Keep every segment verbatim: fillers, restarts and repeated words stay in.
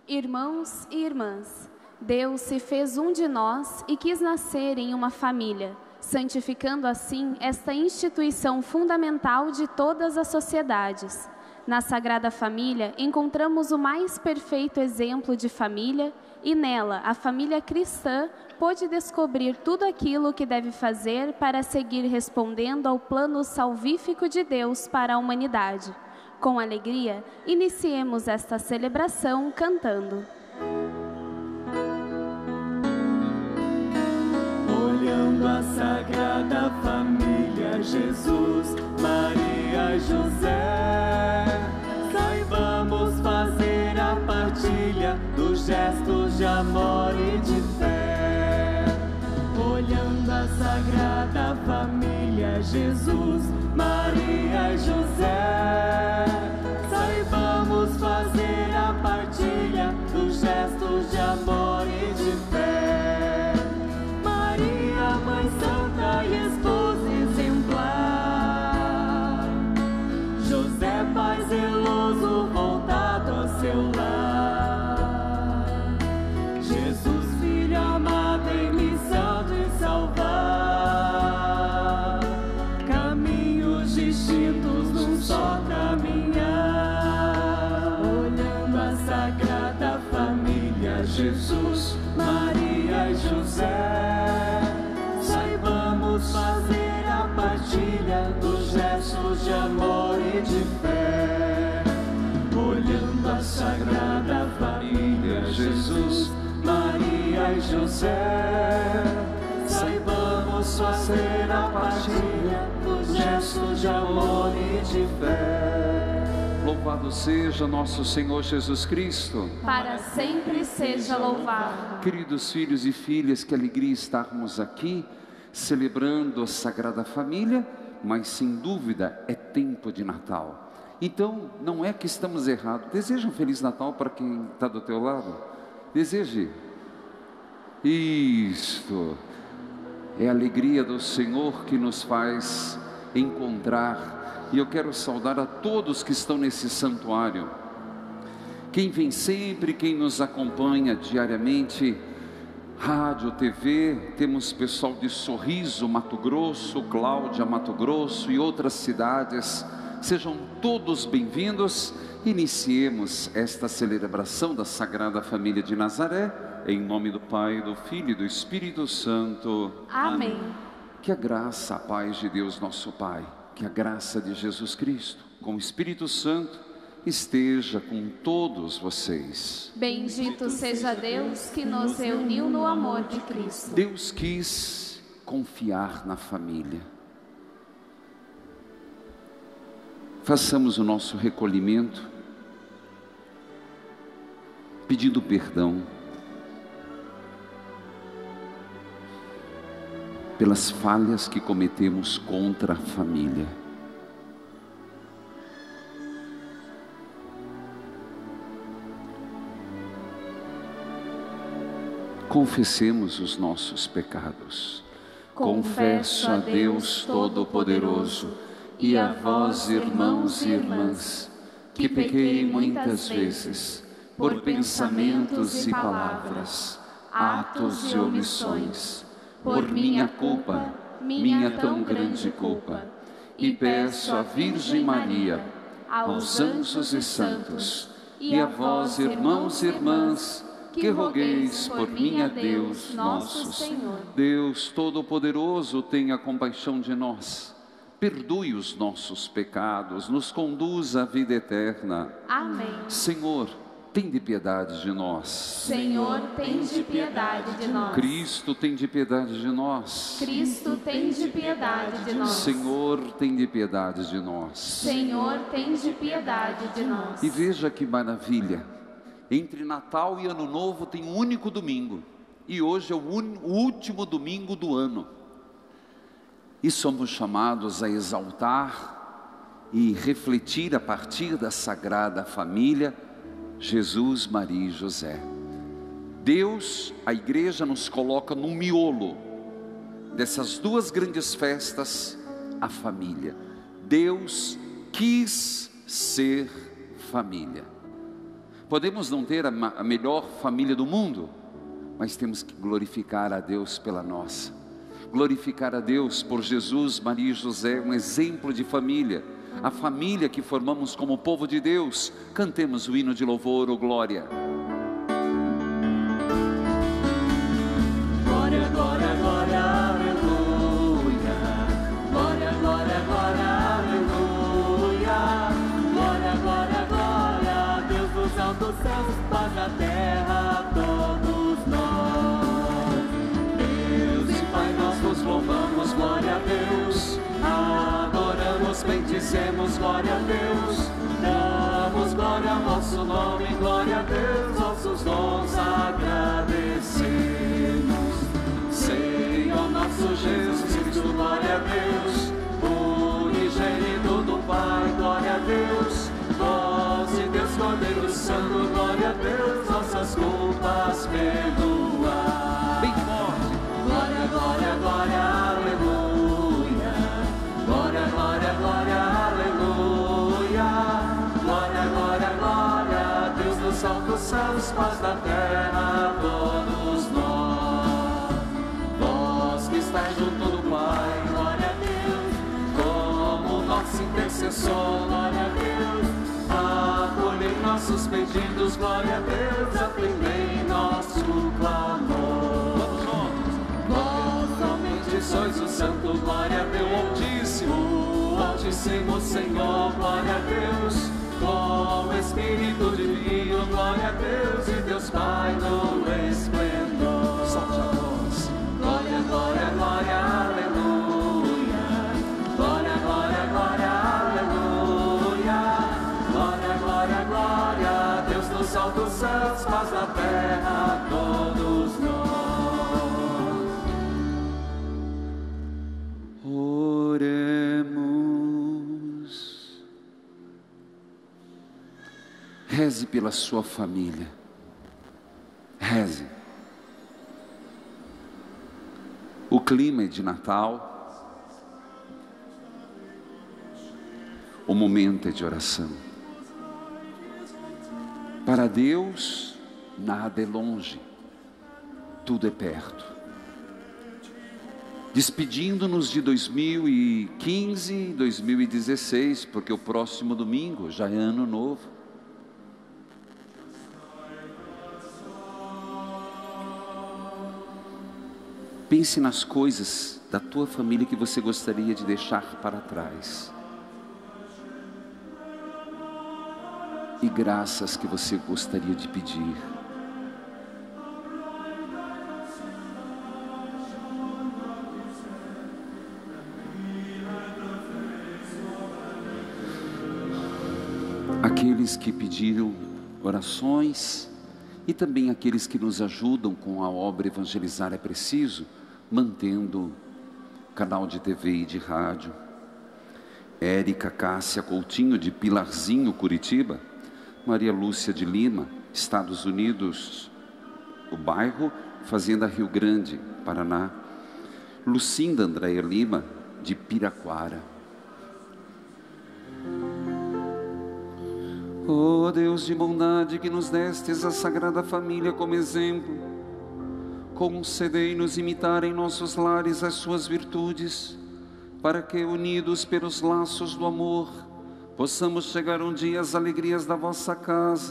Irmãos e irmãs, Deus se fez um de nós e quis nascer em uma família, santificando assim esta instituição fundamental de todas as sociedades. Na Sagrada Família encontramos o mais perfeito exemplo de família e nela a família cristã pôde descobrir tudo aquilo que deve fazer para seguir respondendo ao plano salvífico de Deus para a humanidade. Com alegria, iniciemos esta celebração cantando. Olhando a Sagrada Família, Jesus, Maria e José, saibamos fazer a partilha dos gestos de amor e de fé. Olhando a Sagrada Família, Jesus, Maria e José, saibamos fazer a partilha dos gestos de amor e de fé. Maria, Mãe Santa e Esposa exemplar, José, Pai zeloso voltado ao seu lar, Jesus, Filho amado em missão de salvar, caminhos distintos num só caminhar. Olhando a Sagrada Família, Jesus, Maria e José, saibamos fazer a partilha dos gestos de amor e de fé. Olhando a Sagrada Família, Jesus, Maria e José, saibamos fazer a partilha dos gestos de amor e de fé. Louvado seja nosso Senhor Jesus Cristo. Para sempre seja louvado. Queridos filhos e filhas, que alegria estarmos aqui, celebrando a Sagrada Família, mas sem dúvida é tempo de Natal. Então, não é que estamos errados. Deseja um Feliz Natal para quem está do teu lado? Deseje. Isto é a alegria do Senhor que nos faz encontrar. E eu quero saudar a todos que estão nesse santuário. Quem vem sempre, quem nos acompanha diariamente, rádio, T V, temos pessoal de Sorriso, Mato Grosso, Cláudia, Mato Grosso e outras cidades. Sejam todos bem-vindos. Iniciemos esta celebração da Sagrada Família de Nazaré, em nome do Pai, do Filho e do Espírito Santo. Amém. Amém. Que a graça, a paz de Deus nosso Pai, que a graça de Jesus Cristo, com o Espírito Santo, esteja com todos vocês. Bendito seja Deus que nos reuniu no amor de Cristo. Deus quis confiar na família. Façamos o nosso recolhimento, pedindo perdão pelas falhas que cometemos contra a família. Confessemos os nossos pecados. Confesso a Deus Todo-Poderoso e a vós, irmãos e irmãs, que pequei muitas vezes, por pensamentos e palavras, atos e omissões, por minha culpa, minha tão grande culpa, e peço à Virgem Maria, aos anjos e santos, e a vós, irmãos e irmãs, que rogueis por mim a Deus nosso Senhor. Deus Todo-Poderoso, tenha compaixão de nós, perdoe os nossos pecados, nos conduza à vida eterna. Amém. Senhor, tem de piedade de nós. Senhor, tem de piedade de nós. Cristo, tem de piedade de nós. Cristo, tem de piedade de nós. Senhor, tem de piedade de nós. Senhor, tem de piedade de nós. E veja que maravilha, entre Natal e Ano Novo tem um único domingo, e hoje é o, un... o último domingo do ano, e somos chamados a exaltar e refletir a partir da Sagrada Família, Jesus, Maria e José. Deus, a igreja nos coloca no miolo dessas duas grandes festas, a família. Deus quis ser família. Podemos não ter a, a melhor família do mundo, mas temos que glorificar a Deus pela nossa. Glorificar a Deus por Jesus, Maria e José, um exemplo de família. A família que formamos como povo de Deus. Cantemos o hino de louvor, ou glória. Glória, glória, glória, aleluia. Glória, glória, glória, aleluia. Glória, glória, glória, Deus dos altos céus, paz na terra a todos nós. Deus e Pai, nós vos louvamos, glória a Deus. Adoramos, bendizemos, glória a Deus. Damos glória ao vosso nome, glória a Deus, vossos dons agradecemos. Senhor nosso Jesus Cristo, glória a Deus. Unigênito do Pai, glória a Deus. Vós e Deus Cordeiro Santo, glória a Deus, nossas culpas perdoar. Bem forte. Glória, glória, glória, aleluia. Glória, glória, glória, aleluia. Glória, glória, glória, Deus dos altos céus, paz da terra a todos nós. Vós que estáis junto do Pai, glória a Deus, como nosso intercessor, glória a Deus. Acolhei nossos pedidos, glória a Deus, atendei nosso clamor. Vamos juntos. Vós somente sois o Santo, glória a Deus. Altíssimo, O Altíssimo Senhor, glória a Deus. Com o Espírito Divino, glória a Deus. E Deus Pai no esplendor. solte a voz. Glória, glória, glória, aleluia. Glória, glória, glória, aleluia. Glória, glória, glória, Deus dos altos céus, paz na terra a todos nós. Oremos. Reze pela sua família. Reze. O clima é de Natal. O momento é de oração. Para Deus, nada é longe. Tudo é perto. Despedindo-nos de dois mil e quinze, dois mil e dezesseis, porque o próximo domingo já é ano novo. Pense nas coisas da tua família que você gostaria de deixar para trás. E graças que você gostaria de pedir. Aqueles que pediram orações e também aqueles que nos ajudam com a obra Evangelizar é Preciso, mantendo canal de T V e de rádio. Érica Cássia Coutinho, de Pilarzinho, Curitiba. Maria Lúcia de Lima, Estados Unidos, o bairro Fazenda Rio Grande, Paraná. Lucinda Andréia Lima, de Piraquara. Oh Deus de bondade, que nos destes a Sagrada Família como exemplo, concedei-nos imitar em nossos lares as suas virtudes, para que, unidos pelos laços do amor, possamos chegar um dia às alegrias da vossa casa.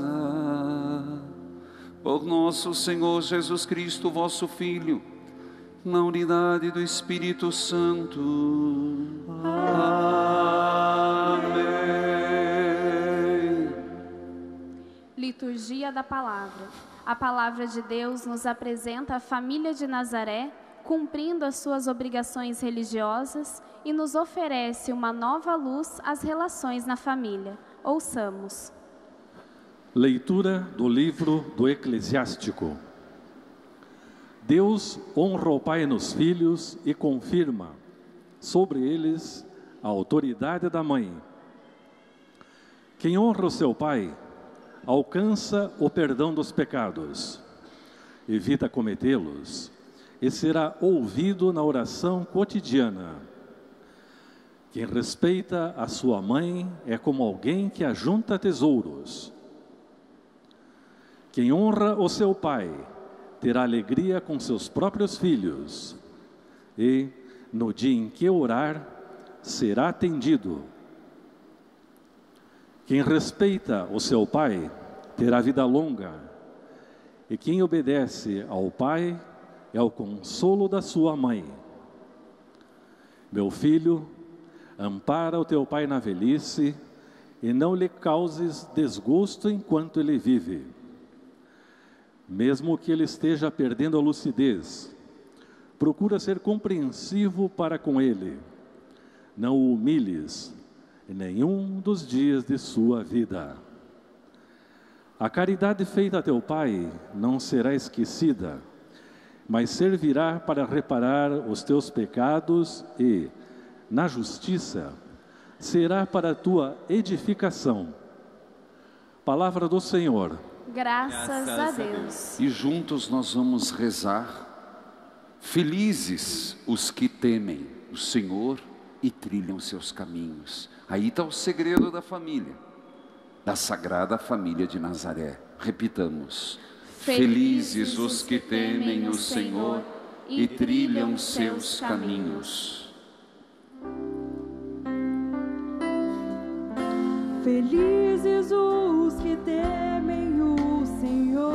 Por nosso Senhor Jesus Cristo, vosso Filho, na unidade do Espírito Santo. Amém. Liturgia da Palavra. A Palavra de Deus nos apresenta a família de Nazaré, cumprindo as suas obrigações religiosas e nos oferece uma nova luz às relações na família. Ouçamos. Leitura do livro do Eclesiástico. Deus honra o pai nos filhos e confirma sobre eles a autoridade da mãe. Quem honra o seu pai alcança o perdão dos pecados, evita cometê-los e será ouvido na oração cotidiana. Quem respeita a sua mãe é como alguém que ajunta tesouros. Quem honra o seu pai terá alegria com seus próprios filhos, e, no dia em que orar, será atendido. Quem respeita o seu pai terá vida longa, e quem obedece ao pai é o consolo da sua mãe. Meu filho, ampara o teu pai na velhice, e não lhe causes desgosto enquanto ele vive. Mesmo que ele esteja perdendo a lucidez, procura ser compreensivo para com ele. Não o humilhes em nenhum dos dias de sua vida. A caridade feita a teu pai não será esquecida, mas servirá para reparar os teus pecados e, na justiça, será para a tua edificação. Palavra do Senhor. Graças a Deus. E juntos nós vamos rezar. Felizes os que temem o Senhor e trilham seus caminhos. Aí está o segredo da família, da Sagrada Família de Nazaré. Repitamos. Felizes os que temem o Senhor e trilham seus caminhos. Felizes os que temem o Senhor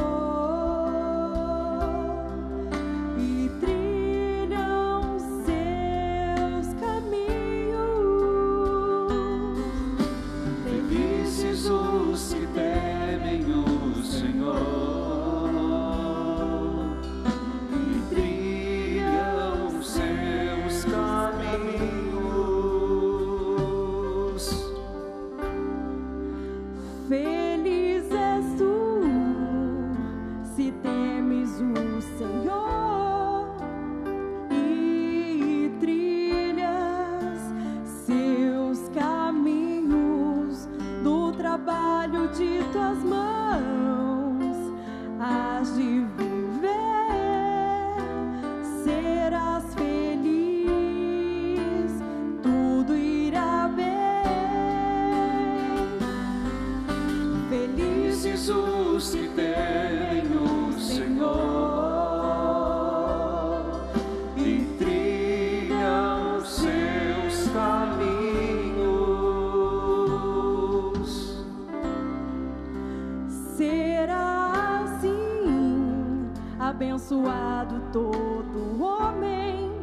e trilham seus caminhos. Felizes os que temem o Senhor e trilham seus caminhos. Feliz és tu, se temes o Senhor e trilhas seus caminhos. Do trabalho de tuas mãos has de viver, serás feliz, tudo irá bem. Felizes os que temem o Senhor e trilham seus caminhos. Será assim abençoado todo homem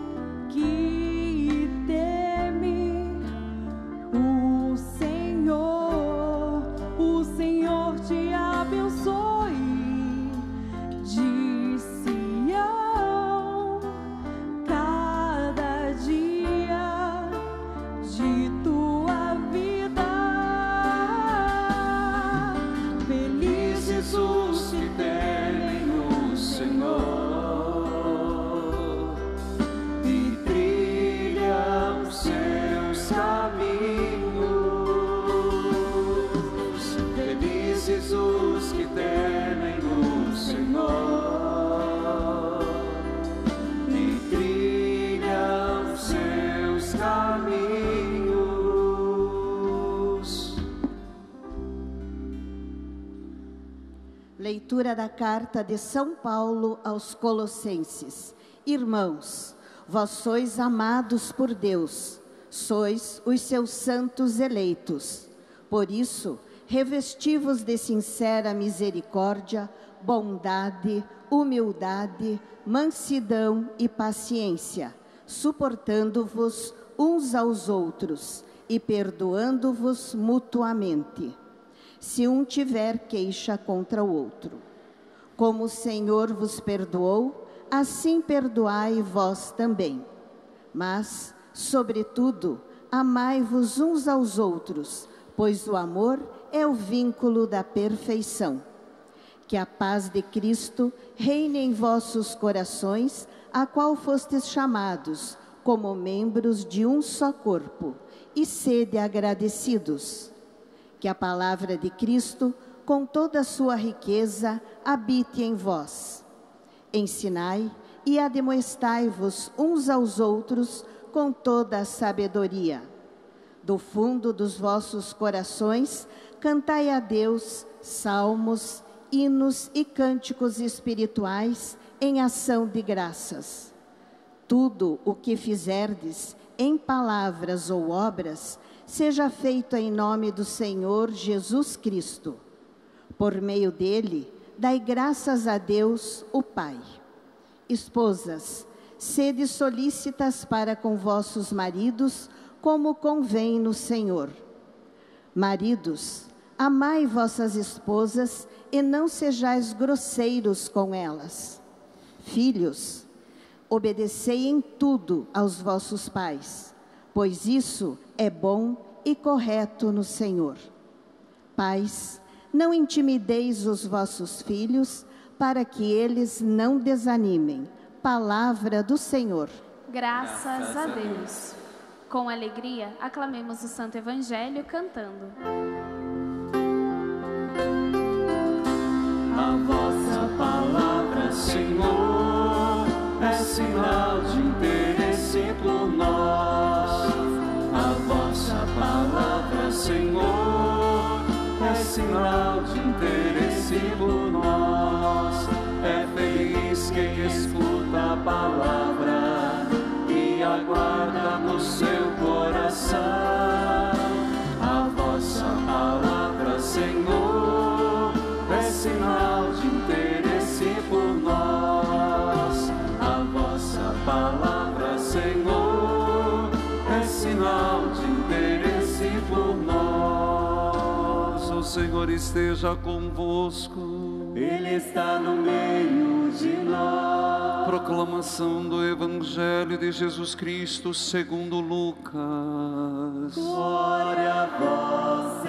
que teme o Senhor. O Senhor te abençoe de Sião, cada dia de tua vida. Felizes os que temem o Senhor e trilham seus caminhos. Felizes os que temem o Senhor e trilham seus caminhos. Leitura da carta de São Paulo aos Colossenses. Irmãos, vós sois amados por Deus, sois os seus santos eleitos. Por isso, revesti-vos de sincera misericórdia, bondade, humildade, mansidão e paciência, suportando-vos uns aos outros e perdoando-vos mutuamente, se um tiver queixa contra o outro. Como o Senhor vos perdoou, assim perdoai vós também. Mas, sobretudo, amai-vos uns aos outros, pois o amor é o vínculo da perfeição. Que a paz de Cristo reine em vossos corações, a qual fostes chamados, como membros de um só corpo, e sede agradecidos. Que a palavra de Cristo, com toda a sua riqueza, habite em vós. Ensinai e admoestai-vos uns aos outros com toda a sabedoria. Do fundo dos vossos corações, cantai a Deus salmos, hinos e cânticos espirituais em ação de graças. Tudo o que fizerdes, em palavras ou obras, seja feito em nome do Senhor Jesus Cristo. Por meio dele, dai graças a Deus, o Pai. Esposas, sede solícitas para com vossos maridos, como convém no Senhor. Maridos, amai vossas esposas e não sejais grosseiros com elas. Filhos, obedecei em tudo aos vossos pais, pois isso é bom e correto no Senhor. Pais, não intimideis os vossos filhos, para que eles não desanimem. Palavra do Senhor. Graças a Deus. Com alegria, aclamemos o Santo Evangelho cantando. A vossa palavra, Senhor, é sinal de interesse por nós. A vossa palavra, Senhor, é sinal de interesse por nós. É feliz quem escuta a palavra e aguarda no seu coração. A vossa palavra, Senhor, é sinal de interesse por nós. A vossa palavra, Senhor, é sinal de interesse por nós. O Senhor esteja convosco. Ele está no meio de nós. Proclamação do Evangelho de Jesus Cristo segundo Lucas. Glória a vós,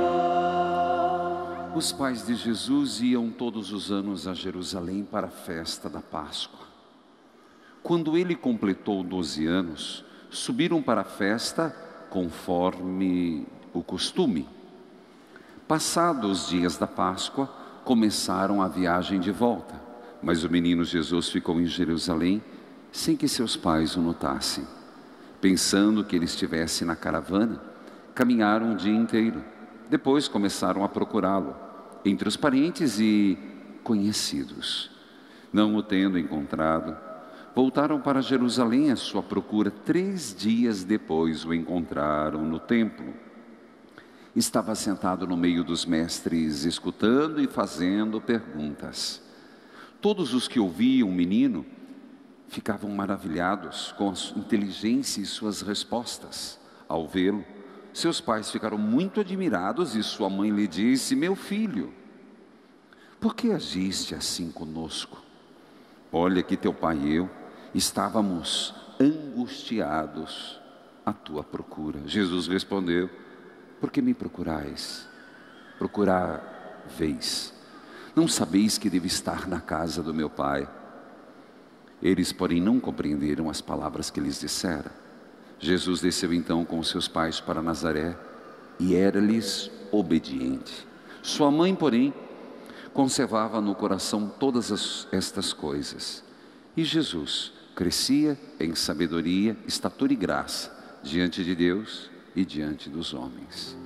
Senhor. Os pais de Jesus iam todos os anos a Jerusalém para a festa da Páscoa. Quando ele completou doze anos, subiram para a festa conforme o costume. Passados os dias da Páscoa, começaram a viagem de volta, mas o menino Jesus ficou em Jerusalém sem que seus pais o notassem. Pensando que ele estivesse na caravana, caminharam o dia inteiro. Depois começaram a procurá-lo entre os parentes e conhecidos. Não o tendo encontrado, voltaram para Jerusalém à sua procura. Três dias depois o encontraram no templo. Estava sentado no meio dos mestres, escutando e fazendo perguntas. Todos os que ouviam o menino ficavam maravilhados com a sua inteligência e suas respostas. Ao vê-lo, seus pais ficaram muito admirados e sua mãe lhe disse: meu filho, por que agiste assim conosco? Olha que teu pai e eu estávamos angustiados à tua procura. Jesus respondeu: por que me procurais? Procurar vez. Não sabeis que devo estar na casa do meu pai? Eles, porém, não compreenderam as palavras que lhes dissera. Jesus desceu então com seus pais para Nazaré e era-lhes obediente. Sua mãe, porém, conservava no coração todas as, estas coisas. E Jesus crescia em sabedoria, estatura e graça diante de Deus e diante dos homens.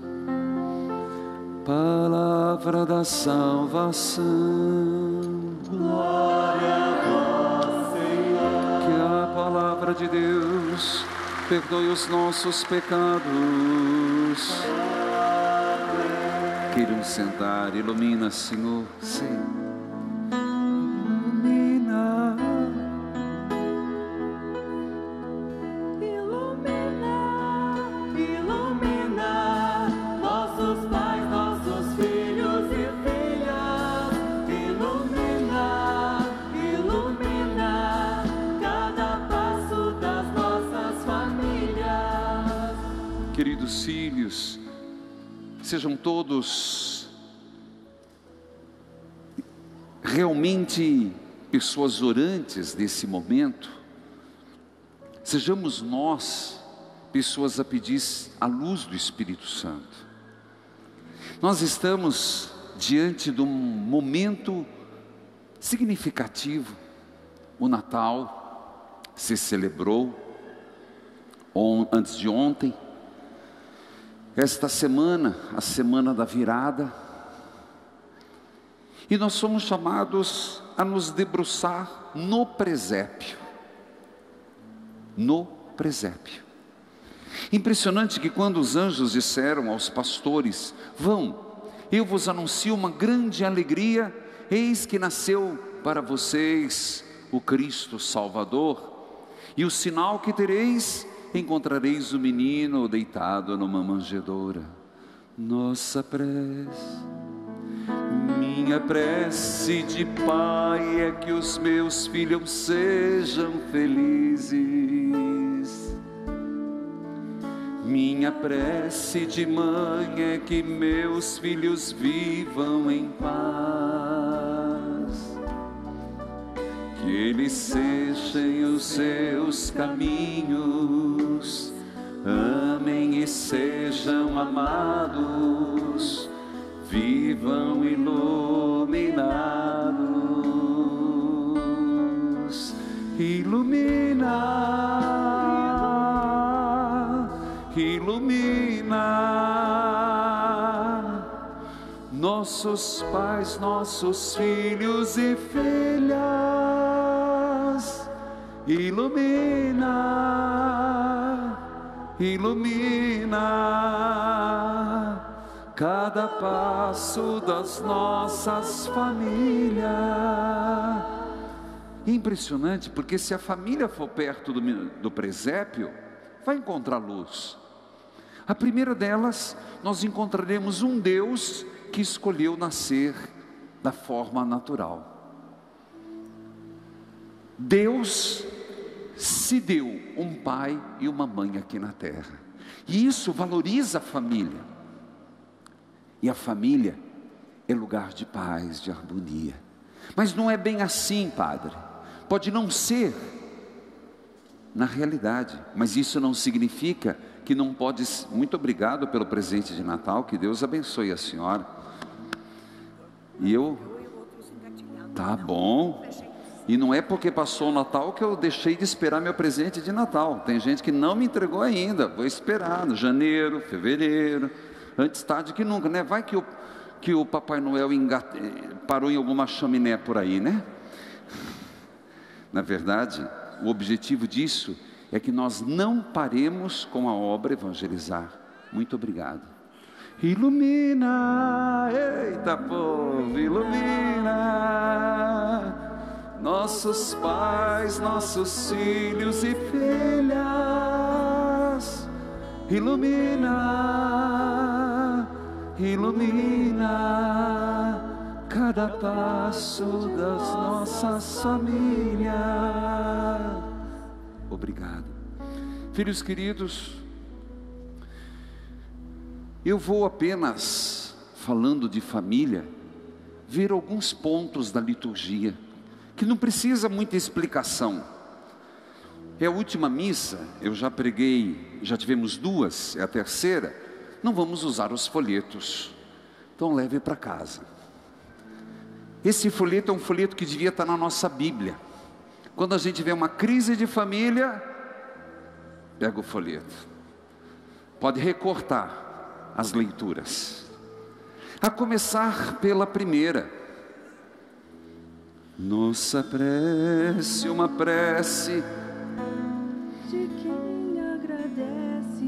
Palavra da salvação. Glória a vós, Senhor. Que a palavra de Deus perdoe os nossos pecados. Amém. Queiram sentar, ilumina, Senhor. Sim. Ilumina. Queridos filhos, sejam todos realmente pessoas orantes nesse momento. Sejamos nós pessoas a pedir a luz do Espírito Santo. Nós estamos diante de um momento significativo. O Natal se celebrou on, antes de ontem. Esta semana, a semana da virada, E nós somos chamados a nos debruçar no presépio. No presépio. Impressionante que quando os anjos disseram aos pastores: vão, eu vos anuncio uma grande alegria, eis que nasceu para vocês o Cristo Salvador, e o sinal que tereis, encontrareis o menino deitado numa manjedoura. Nossa prece, minha prece de pai é que os meus filhos sejam felizes. Minha prece de mãe é que meus filhos vivam em paz. Que eles sejam os seus caminhos, amem e sejam amados, vivam iluminados. Ilumina, ilumina nossos pais, nossos filhos e filhas. Ilumina, ilumina cada passo das nossas famílias. Impressionante, porque se a família for perto do, do presépio, vai encontrar luz. A primeira delas, nós encontraremos um Deus que escolheu nascer da forma natural. Deus se deu um pai e uma mãe aqui na terra, e isso valoriza a família. E a família é lugar de paz, de harmonia. Mas não é bem assim, padre. Pode não ser na realidade, mas isso não significa que não pode. Muito obrigado pelo presente de Natal, que Deus abençoe a senhora. E eu, tá bom. E não é porque passou o Natal que eu deixei de esperar meu presente de Natal. Tem gente que não me entregou ainda. Vou esperar no janeiro, fevereiro, antes tarde que nunca, né? Vai que o, que o Papai Noel engate, parou em alguma chaminé por aí, né? Na verdade, o objetivo disso é que nós não paremos com a obra evangelizar. Muito obrigado. Ilumina, eita povo, ilumina nossos pais, nossos filhos e filhas. Ilumina, ilumina cada passo das nossas famílias. Obrigado. Filhos queridos, eu vou apenas, falando de família, ver alguns pontos da liturgia, que não precisa muita explicação. É a última missa, eu já preguei, já tivemos duas, é a terceira. Não vamos usar os folhetos, então leve para casa. Esse folheto é um folheto que devia estar na nossa Bíblia. Quando a gente vê uma crise de família, pega o folheto, pode recortar as leituras, a começar pela primeira. Nossa prece, uma prece de quem agradece.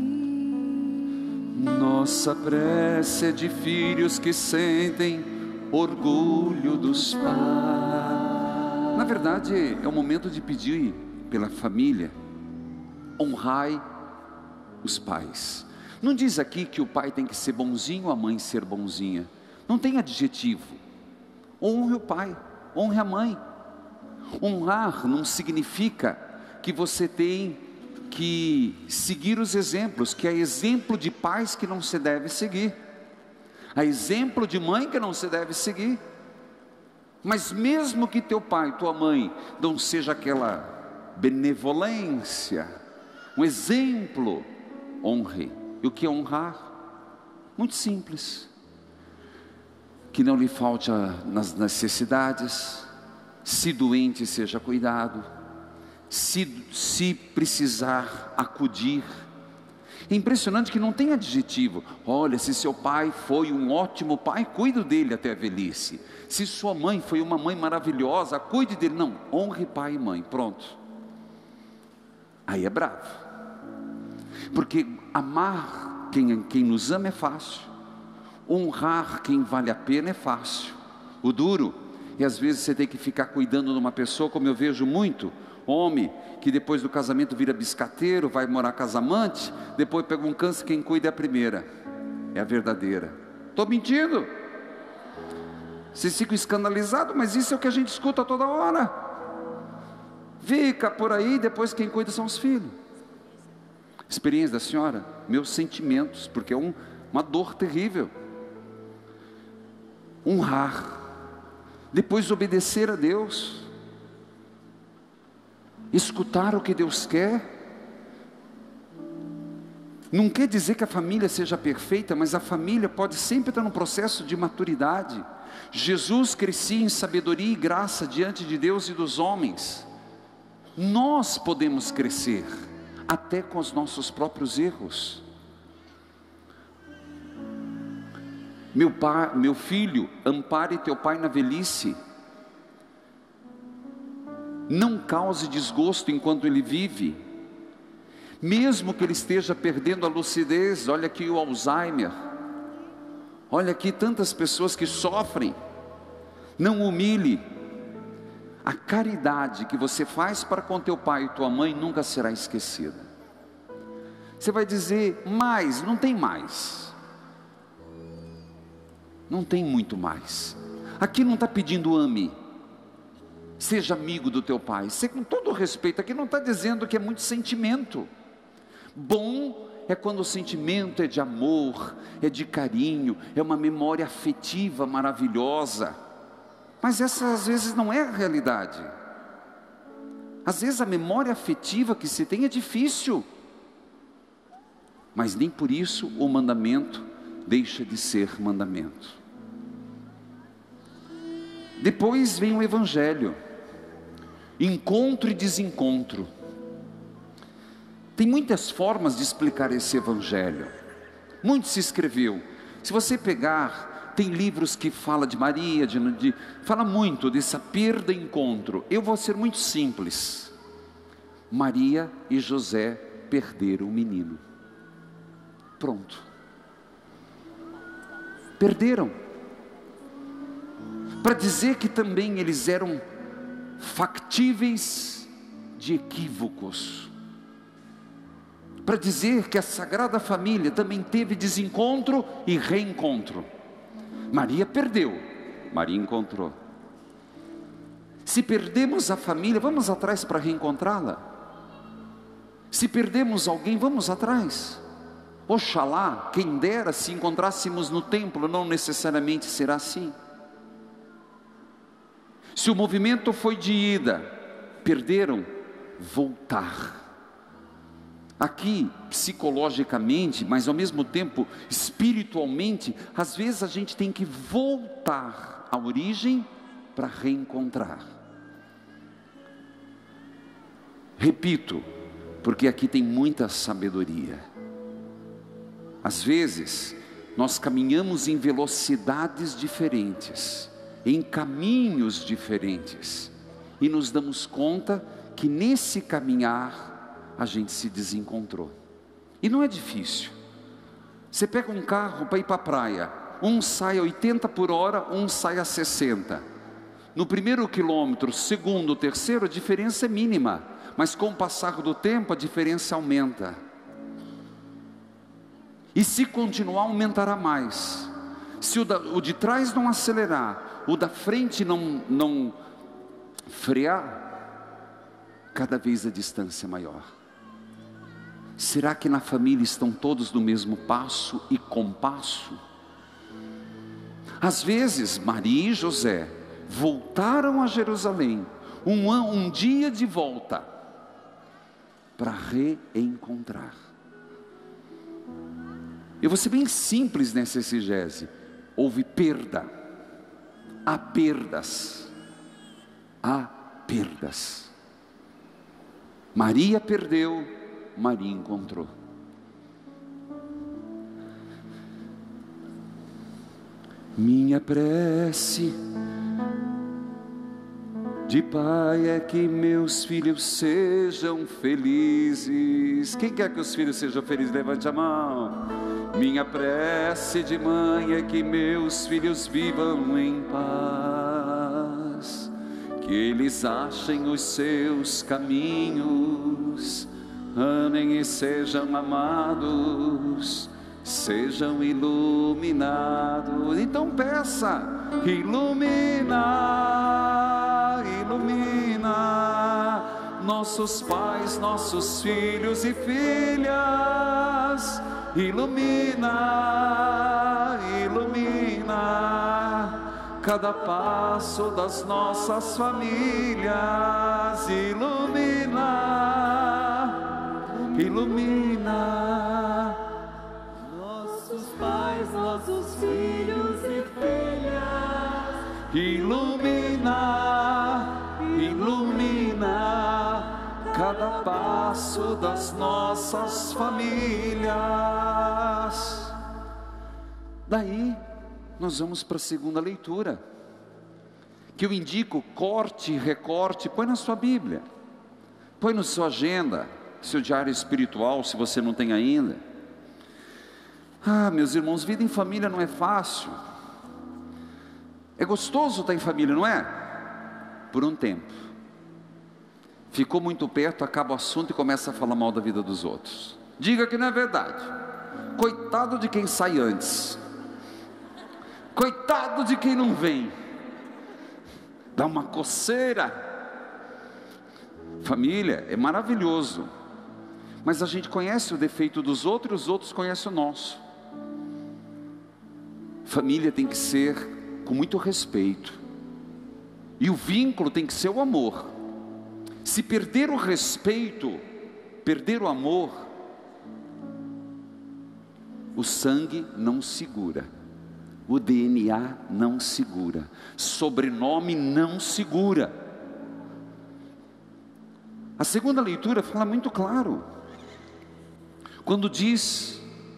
Nossa prece é de filhos que sentem orgulho dos pais. Na verdade, é o momento de pedir pela família. Honrai os pais. Não diz aqui que o pai tem que ser bonzinho, a mãe ser bonzinha. Não tem adjetivo. Honre o pai, honre a mãe. Honrar não significa que você tem que seguir os exemplos, que é exemplo de pais que não se deve seguir, há exemplo de mãe que não se deve seguir. Mas mesmo que teu pai e tua mãe não seja aquela benevolência, um exemplo, honre. E o que é honrar? Muito simples. Que não lhe falte a, nas necessidades, se doente seja cuidado, se, se precisar acudir. É impressionante que não tem adjetivo. Olha, se seu pai foi um ótimo pai, cuide dele até a velhice. Se sua mãe foi uma mãe maravilhosa, cuide dele. Não, honre pai e mãe, pronto. Aí é bravo. Porque amar quem, quem nos ama é fácil. Honrar quem vale a pena é fácil. O duro, e às vezes você tem que ficar cuidando de uma pessoa, como eu vejo muito, homem que depois do casamento vira biscateiro, vai morar com as amantes, depois pega um câncer, quem cuida é a primeira, é a verdadeira. Estou mentindo? Vocês ficam escandalizados, mas isso é o que a gente escuta toda hora. Fica por aí, depois quem cuida são os filhos. Experiência da senhora, meus sentimentos, porque é um, uma dor terrível. Honrar, depois obedecer a Deus, escutar o que Deus quer. Não quer dizer que a família seja perfeita, mas a família pode sempre estar num processo de maturidade. Jesus crescia em sabedoria e graça diante de Deus e dos homens. Nós podemos crescer até com os nossos próprios erros. Meu pai, meu filho, ampare teu pai na velhice. Não cause desgosto enquanto ele vive, mesmo que ele esteja perdendo a lucidez. Olha aqui o Alzheimer, olha aqui tantas pessoas que sofrem. Não humilhe. A caridade que você faz para com teu pai e tua mãe nunca será esquecida. Você vai dizer, mais, não tem mais. Não tem muito mais. Aqui não está pedindo ame. Seja amigo do teu pai. Você, com todo o respeito, aqui não está dizendo que é muito sentimento. Bom é quando o sentimento é de amor, é de carinho, é uma memória afetiva maravilhosa. Mas essa às vezes não é a realidade. Às vezes a memória afetiva que se tem é difícil. Mas nem por isso o mandamento deixa de ser mandamento. Depois vem o Evangelho. Encontro e desencontro. Tem muitas formas de explicar esse Evangelho. Muito se escreveu. Se você pegar, tem livros que falam de Maria, de, de, fala muito dessa perda e encontro. Eu vou ser muito simples. Maria e José perderam o menino. Pronto. Perderam. Para dizer que também eles eram factíveis de equívocos. Para dizer que a Sagrada Família também teve desencontro e reencontro. Maria perdeu, Maria encontrou. Se perdemos a família, vamos atrás para reencontrá-la. Se perdemos alguém, vamos atrás. Oxalá, quem dera, se encontrássemos no templo, não necessariamente será assim. Se o movimento foi de ida, perderam, voltar. Aqui, psicologicamente, mas ao mesmo tempo, espiritualmente, às vezes a gente tem que voltar à origem para reencontrar. Repito, porque aqui tem muita sabedoria. Às vezes, nós caminhamos em velocidades diferentes, em caminhos diferentes, e nos damos conta que nesse caminhar a gente se desencontrou. E não é difícil. Você pega um carro para ir para a praia, um sai a oitenta por hora, um sai a sessenta. No primeiro quilômetro, segundo, terceiro, a diferença é mínima, mas com o passar do tempo a diferença aumenta. E se continuar, aumentará mais. Se o, da, o de trás não acelerar, o da frente não, não frear, cada vez a distância é maior. Será que na família estão todos no mesmo passo e compasso? Às vezes, Maria e José voltaram a Jerusalém, um, an, um dia de volta, para reencontrar. Eu vou ser bem simples nessa exegese. Houve perda, há perdas, há perdas. Maria perdeu, Maria encontrou. Minha prece de pai é que meus filhos sejam felizes. Quem quer que os filhos sejam felizes? Levante a mão. Minha prece de mãe é que meus filhos vivam em paz, que eles achem os seus caminhos, amem e sejam amados, sejam iluminados. Então peça: ilumina, ilumina nossos pais, nossos filhos e filhas. Ilumina, ilumina cada passo das nossas famílias. Ilumina, ilumina nossos pais, nossos filhos e filhas. Ilumina, ilumina cada passo das nossas famílias. Daí nós vamos para a segunda leitura, que eu indico: corte, recorte, põe na sua Bíblia, põe na sua agenda, seu diário espiritual, se você não tem ainda. Ah, meus irmãos, vida em família não é fácil. É gostoso estar em família, não é? Por um tempo. Ficou muito perto, acaba o assunto e começa a falar mal da vida dos outros. Diga que não é verdade. Coitado de quem sai antes, coitado de quem não vem. Dá uma coceira. Família é maravilhoso, mas a gente conhece o defeito dos outros e os outros conhecem o nosso. Família tem que ser com muito respeito, e o vínculo tem que ser o amor. Se perder o respeito, perder o amor, o sangue não segura, o D N A não segura, sobrenome não segura. A segunda leitura fala muito claro, quando diz: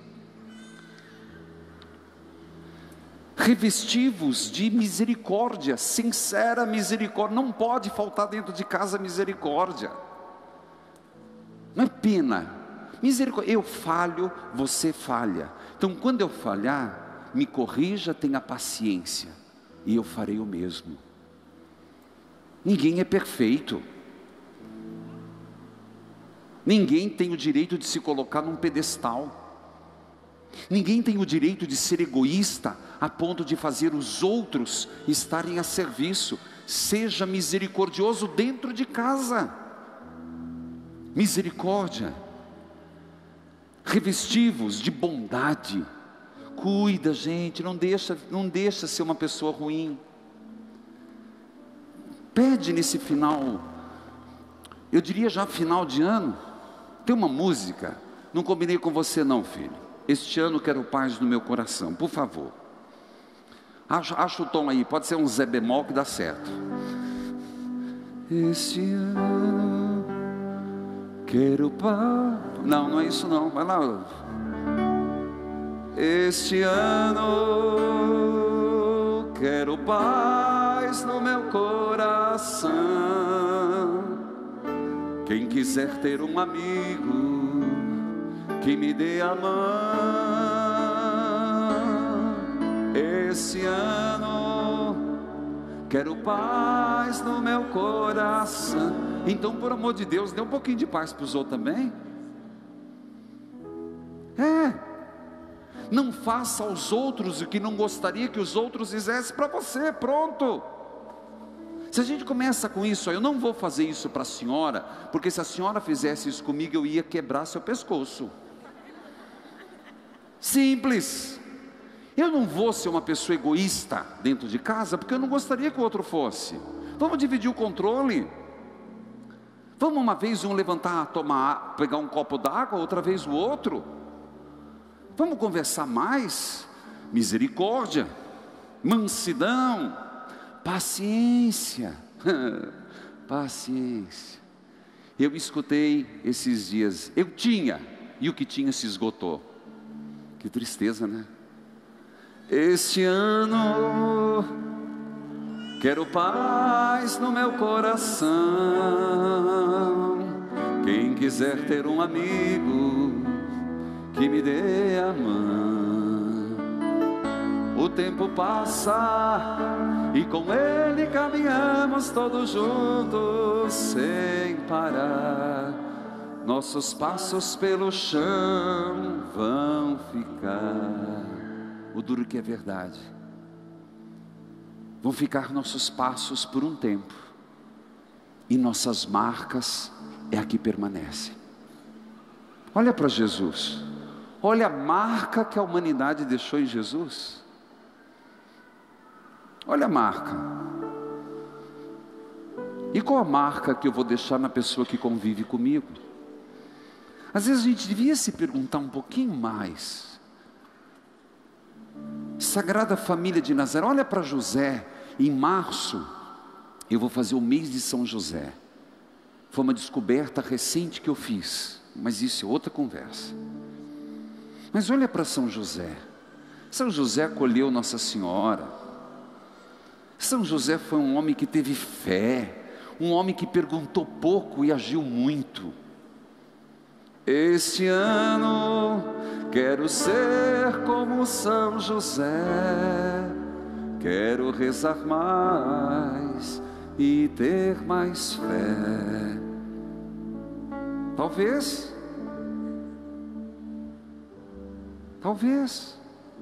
revestivos de misericórdia, sincera misericórdia. Não pode faltar dentro de casa misericórdia. Não é pena, misericórdia. Eu falho, você falha. Então quando eu falhar, me corrija, tenha paciência, e eu farei o mesmo. Ninguém é perfeito. Ninguém tem o direito de se colocar num pedestal. Ninguém tem o direito de ser egoísta a ponto de fazer os outros estarem a serviço. Seja misericordioso dentro de casa. Misericórdia. Revestivos de bondade. Cuida, gente, não deixa, não deixa ser uma pessoa ruim. Pede nesse final, eu diria já final de ano, tem uma música, não combinei com você não, filho. Este ano quero paz no meu coração, por favor. Acha, acha o tom aí, pode ser um Zé bemol que dá certo. Este ano quero paz. Não, não é isso não, vai lá. Este ano quero paz no meu coração. Quem quiser ter um amigo que me dê a mão. Esse ano quero paz no meu coração. Então, por amor de Deus, dê um pouquinho de paz para os outros também. É, não faça aos outros o que não gostaria que os outros fizessem para você. Pronto. Se a gente começa com isso, eu não vou fazer isso para a senhora, porque se a senhora fizesse isso comigo, eu ia quebrar seu pescoço. Simples. Eu não vou ser uma pessoa egoísta dentro de casa, porque eu não gostaria que o outro fosse. Vamos dividir o controle. Vamos uma vez um levantar, tomar, pegar um copo d'água, outra vez o outro. Vamos conversar mais. Misericórdia, mansidão, paciência. Paciência. Eu escutei esses dias, eu tinha, e o que tinha se esgotou. Que tristeza, né? Este ano quero paz no meu coração. Quem quiser ter um amigo que me dê a mão. O tempo passa e com ele caminhamos todos juntos sem parar. Nossos passos pelo chão vão ficar. O duro que é verdade. Vão ficar nossos passos por um tempo. E nossas marcas é a que permanecem. Olha para Jesus. Olha a marca que a humanidade deixou em Jesus. Olha a marca. E qual a marca que eu vou deixar na pessoa que convive comigo? Às vezes a gente devia se perguntar um pouquinho mais. Sagrada Família de Nazaré, olha para José. Em março eu vou fazer o mês de São José. Foi uma descoberta recente que eu fiz, mas isso é outra conversa. Mas olha para São José. São José acolheu Nossa Senhora. São José foi um homem que teve fé, um homem que perguntou pouco e agiu muito. Este ano quero ser como São José, quero rezar mais e ter mais fé. Talvez, talvez,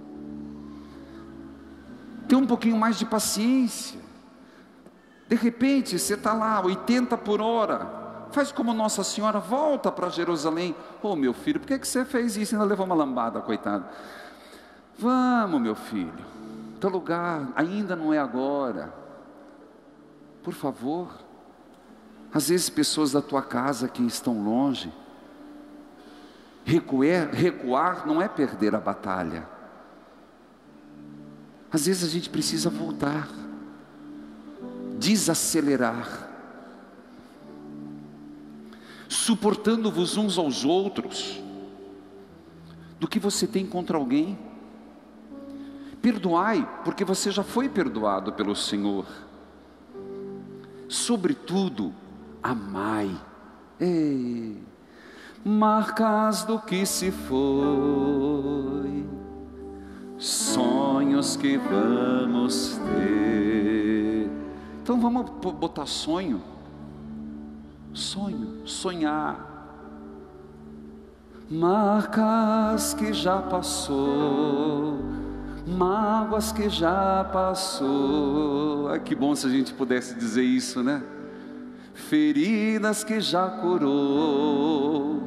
ter um pouquinho mais de paciência. De repente você está lá, oitenta por hora, faz como Nossa Senhora, volta para Jerusalém. Ô meu filho, por que, que você fez isso? Ainda levou uma lambada, coitado. Vamos meu filho, teu lugar ainda não é agora. Por favor. Às vezes pessoas da tua casa que estão longe. Recuar, recuar não é perder a batalha. Às vezes a gente precisa voltar, desacelerar, suportando-vos uns aos outros, do que você tem contra alguém. Perdoai, porque você já foi perdoado pelo Senhor. Sobretudo, amai. Ei, marcas do que se foi, sonhos que vamos ter. Então vamos botar sonho. Sonho, sonhar. Marcas que já passou, mágoas que já passou. Ai, que bom se a gente pudesse dizer isso, né? Feridas que já curou,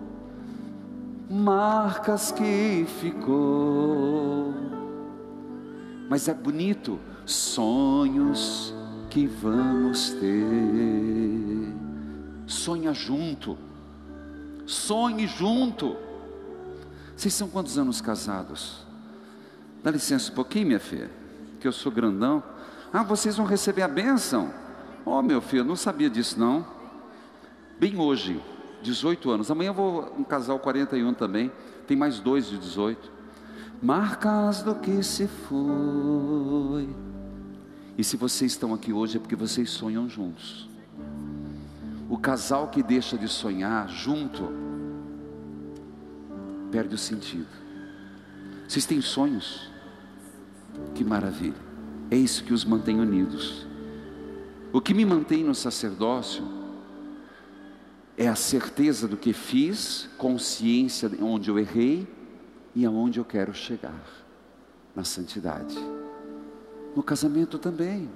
marcas que ficou. Mas é bonito, sonhos que vamos ter. Sonha junto, sonhe junto. Vocês são quantos anos casados? Dá licença um pouquinho, minha filha, que eu sou grandão. Ah, vocês vão receber a bênção. Oh, meu filho, eu não sabia disso não. Bem hoje, dezoito anos. Amanhã eu vou um casal quarenta e um também. Tem mais dois de dezoito. Marcas do que se foi. E se vocês estão aqui hoje é porque vocês sonham juntos. O casal que deixa de sonhar junto perde o sentido. Vocês têm sonhos? Que maravilha. É isso que os mantém unidos. O que me mantém no sacerdócio é a certeza do que fiz, consciência de onde eu errei e aonde eu quero chegar na santidade. No casamento também.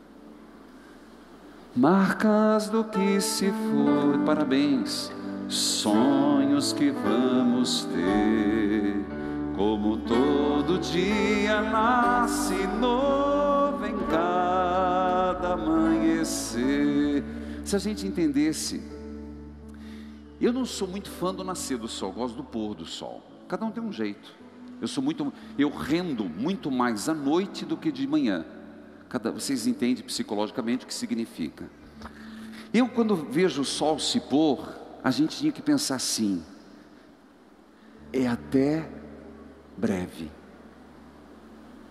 Marcas do que se foi, parabéns. Sonhos que vamos ter, como todo dia nasce novo em cada amanhecer. Se a gente entendesse, eu não sou muito fã do nascer do sol, gosto do pôr do sol. Cada um tem um jeito. Eu sou muito, eu rendo muito mais à noite do que de manhã. Cada, vocês entendem psicologicamente o que significa. Eu, quando vejo o sol se pôr, a gente tinha que pensar assim: é até breve.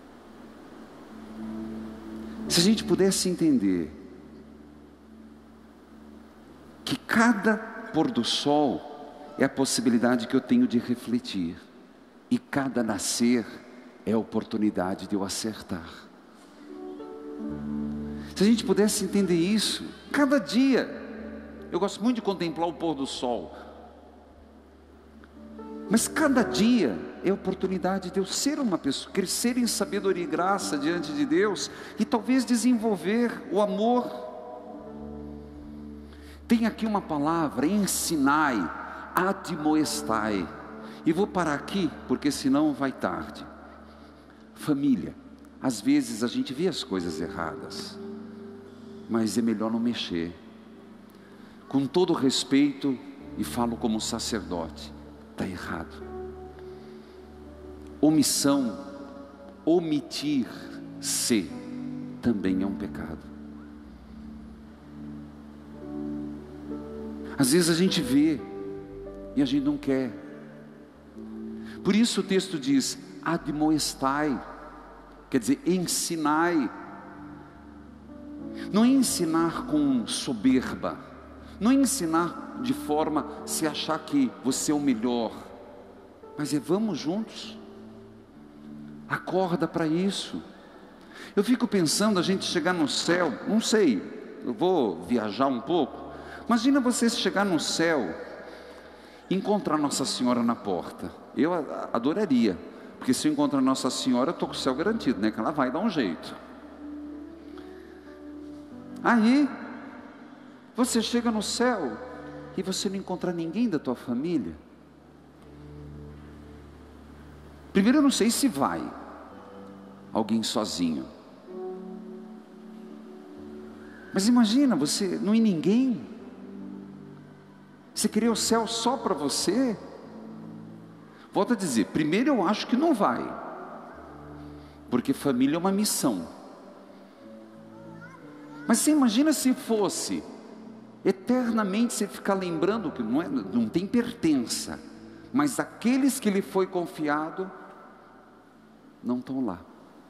Se a gente pudesse entender que cada pôr do sol é a possibilidade que eu tenho de refletir, e cada nascer é a oportunidade de eu acertar. Se a gente pudesse entender isso, cada dia, eu gosto muito de contemplar o pôr do sol, mas cada dia é a oportunidade de eu ser uma pessoa, crescer em sabedoria e graça diante de Deus, e talvez desenvolver o amor. Tem aqui uma palavra, ensinai, admoestai, e vou parar aqui, porque senão vai tarde. Família, às vezes a gente vê as coisas erradas, mas é melhor não mexer. Com todo respeito, e falo como sacerdote, está errado. Omissão, omitir-se, também é um pecado. Às vezes a gente vê, e a gente não quer. Por isso o texto diz, admoestai, quer dizer, ensinai. Não é ensinar com soberba, não é ensinar de forma a se achar que você é o melhor, mas é vamos juntos, acorda para isso. Eu fico pensando a gente chegar no céu, não sei, eu vou viajar um pouco, imagina você chegar no céu e encontrar Nossa Senhora na porta. Eu adoraria, porque se eu encontrar Nossa Senhora, eu estou com o céu garantido, né? Que ela vai dar um jeito. Aí, você chega no céu e você não encontra ninguém da tua família. Primeiro, eu não sei se vai alguém sozinho, mas imagina você não ir ninguém. Você queria o céu só para você? Volto a dizer, primeiro eu acho que não vai, porque família é uma missão. Mas você imagina se fosse eternamente você ficar lembrando que não, é, não tem pertença, mas aqueles que lhe foi confiado não estão lá.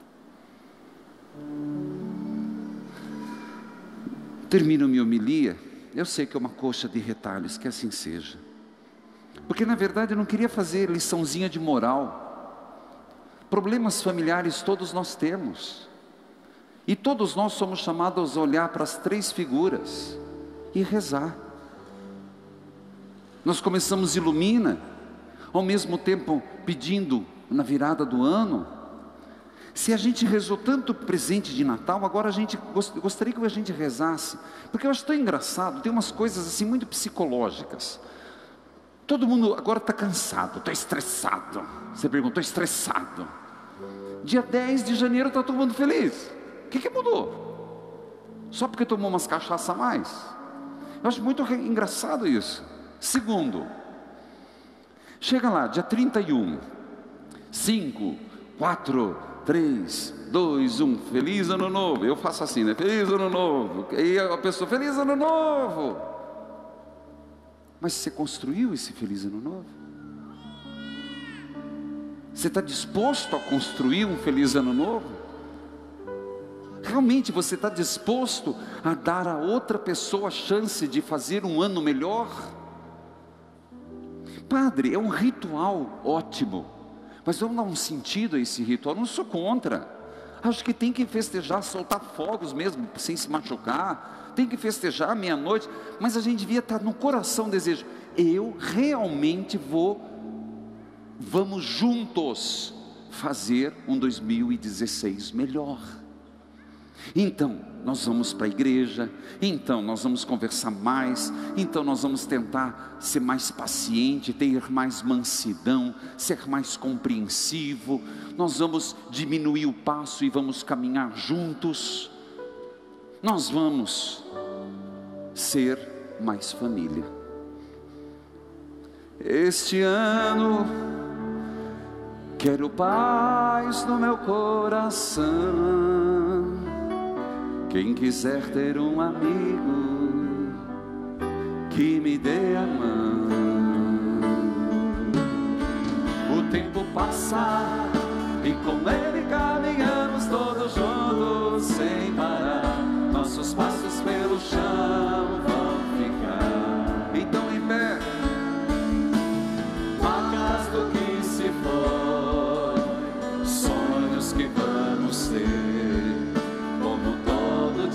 Termino minha homilia. Eu sei que é uma coxa de retalhos, que assim seja, porque na verdade eu não queria fazer liçãozinha de moral. Problemas familiares todos nós temos, e todos nós somos chamados a olhar para as três figuras e rezar. Nós começamos Ilumina, ao mesmo tempo pedindo na virada do ano. Se a gente rezou tanto presente de Natal, agora a gente gostaria que a gente rezasse, porque eu acho tão engraçado, tem umas coisas assim muito psicológicas. Todo mundo agora está cansado, está estressado. Você perguntou, estressado. Dia dez de janeiro está todo mundo feliz. O que, que mudou? Só porque tomou umas cachaças a mais? Eu acho muito engraçado isso. Segundo, chega lá, dia trinta e um, cinco, quatro, três, dois, um, feliz ano novo. Eu faço assim, né? Feliz ano novo. E a pessoa, feliz ano novo. Mas você construiu esse feliz ano novo? Você está disposto a construir um feliz ano novo? Realmente você está disposto a dar a outra pessoa a chance de fazer um ano melhor? Padre, é um ritual ótimo, mas vamos dar um sentido a esse ritual. Eu não sou contra, acho que tem que festejar, soltar fogos mesmo, sem se machucar, tem que festejar meia-noite, mas a gente devia estar no coração desejo, eu realmente vou, vamos juntos fazer um dois mil e dezesseis melhor. Então nós vamos para a igreja, então nós vamos conversar mais, então nós vamos tentar ser mais paciente, ter mais mansidão, ser mais compreensivo, nós vamos diminuir o passo e vamos caminhar juntos, nós vamos ser mais família. Este ano quero paz no meu coração. Quem quiser ter um amigo que me dê a mão. O tempo passa e com ele caminhamos todos juntos sem parar.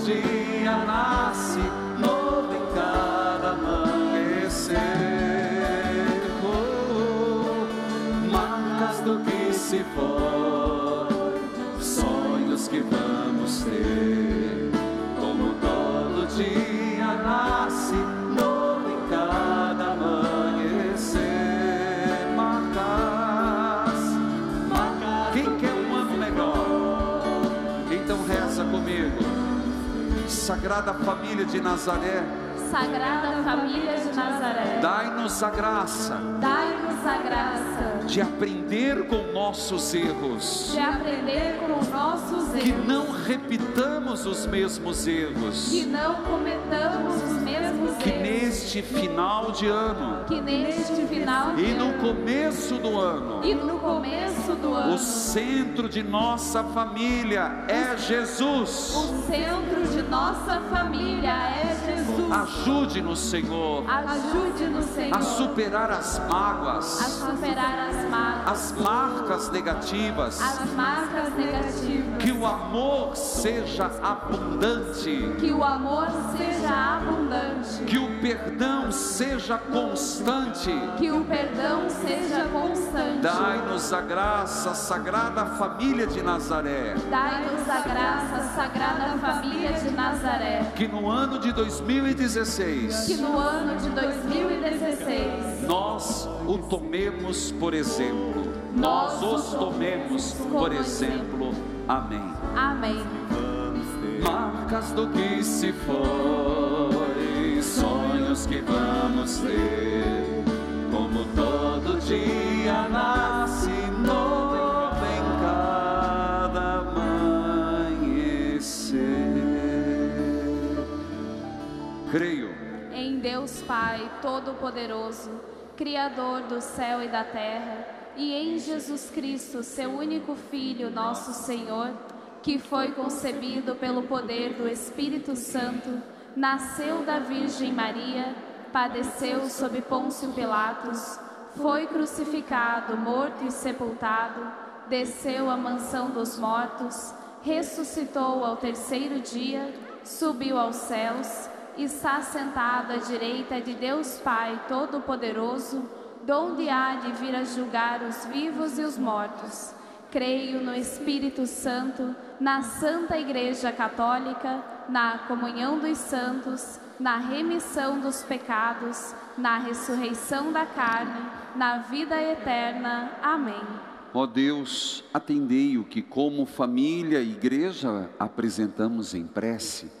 dia nasce, novo em cada amanhecer. Oh, marcas do que se foi, sonhos que vamos ter. Como todo dia nasce, novo em cada amanhecer. Marcas, marcas. Quem quer um ano melhor? Então reza comigo. Sagrada Família de Nazaré, Sagrada Família de Nazaré, dai-nos a graça, dai-nos a graça de aprender com nossos erros, de aprender com os nossos erros, que não repitamos os mesmos erros, que não cometamos os mesmos que erros, neste final de ano que neste final de e no ano começo do ano, e no começo do ano, o centro de nossa família é Jesus. o centro de nossa família é Jesus. Ajude-nos, Senhor, Ajude-nos, Senhor, a superar as mágoas, a superar as mágoas, as marcas negativas, as marcas negativas, que o amor seja abundante, que o amor seja abundante, que o perdão seja constante. que o perdão seja constante. Dai-nos a graça, Sagrada Família de Nazaré, Dai-nos a graça, Sagrada Família de Nazaré, que no ano de dois mil e dezesseis que no ano de dois mil e dezesseis nós o tomemos por exemplo, Nós nós os o tomemos como por exemplo. Amém. Amém. Marcas do que se foi, sonhos que vamos ter. Como todo dia nasce, novo em cada amanhecer. Creio Em Deus Pai Todo-Poderoso, Criador do céu e da terra, e em Jesus Cristo, seu único Filho, nosso Senhor, que foi concebido pelo poder do Espírito Santo, nasceu da Virgem Maria, padeceu sob Pôncio Pilatos, foi crucificado, morto e sepultado, desceu à mansão dos mortos, ressuscitou ao terceiro dia, subiu aos céus, está sentado à direita de Deus Pai Todo-Poderoso, donde há de vir a julgar os vivos e os mortos. Creio no Espírito Santo, na Santa Igreja Católica, na comunhão dos santos, na remissão dos pecados, na ressurreição da carne, na vida eterna. Amém. Ó Deus, atendei o que como família e igreja apresentamos em prece.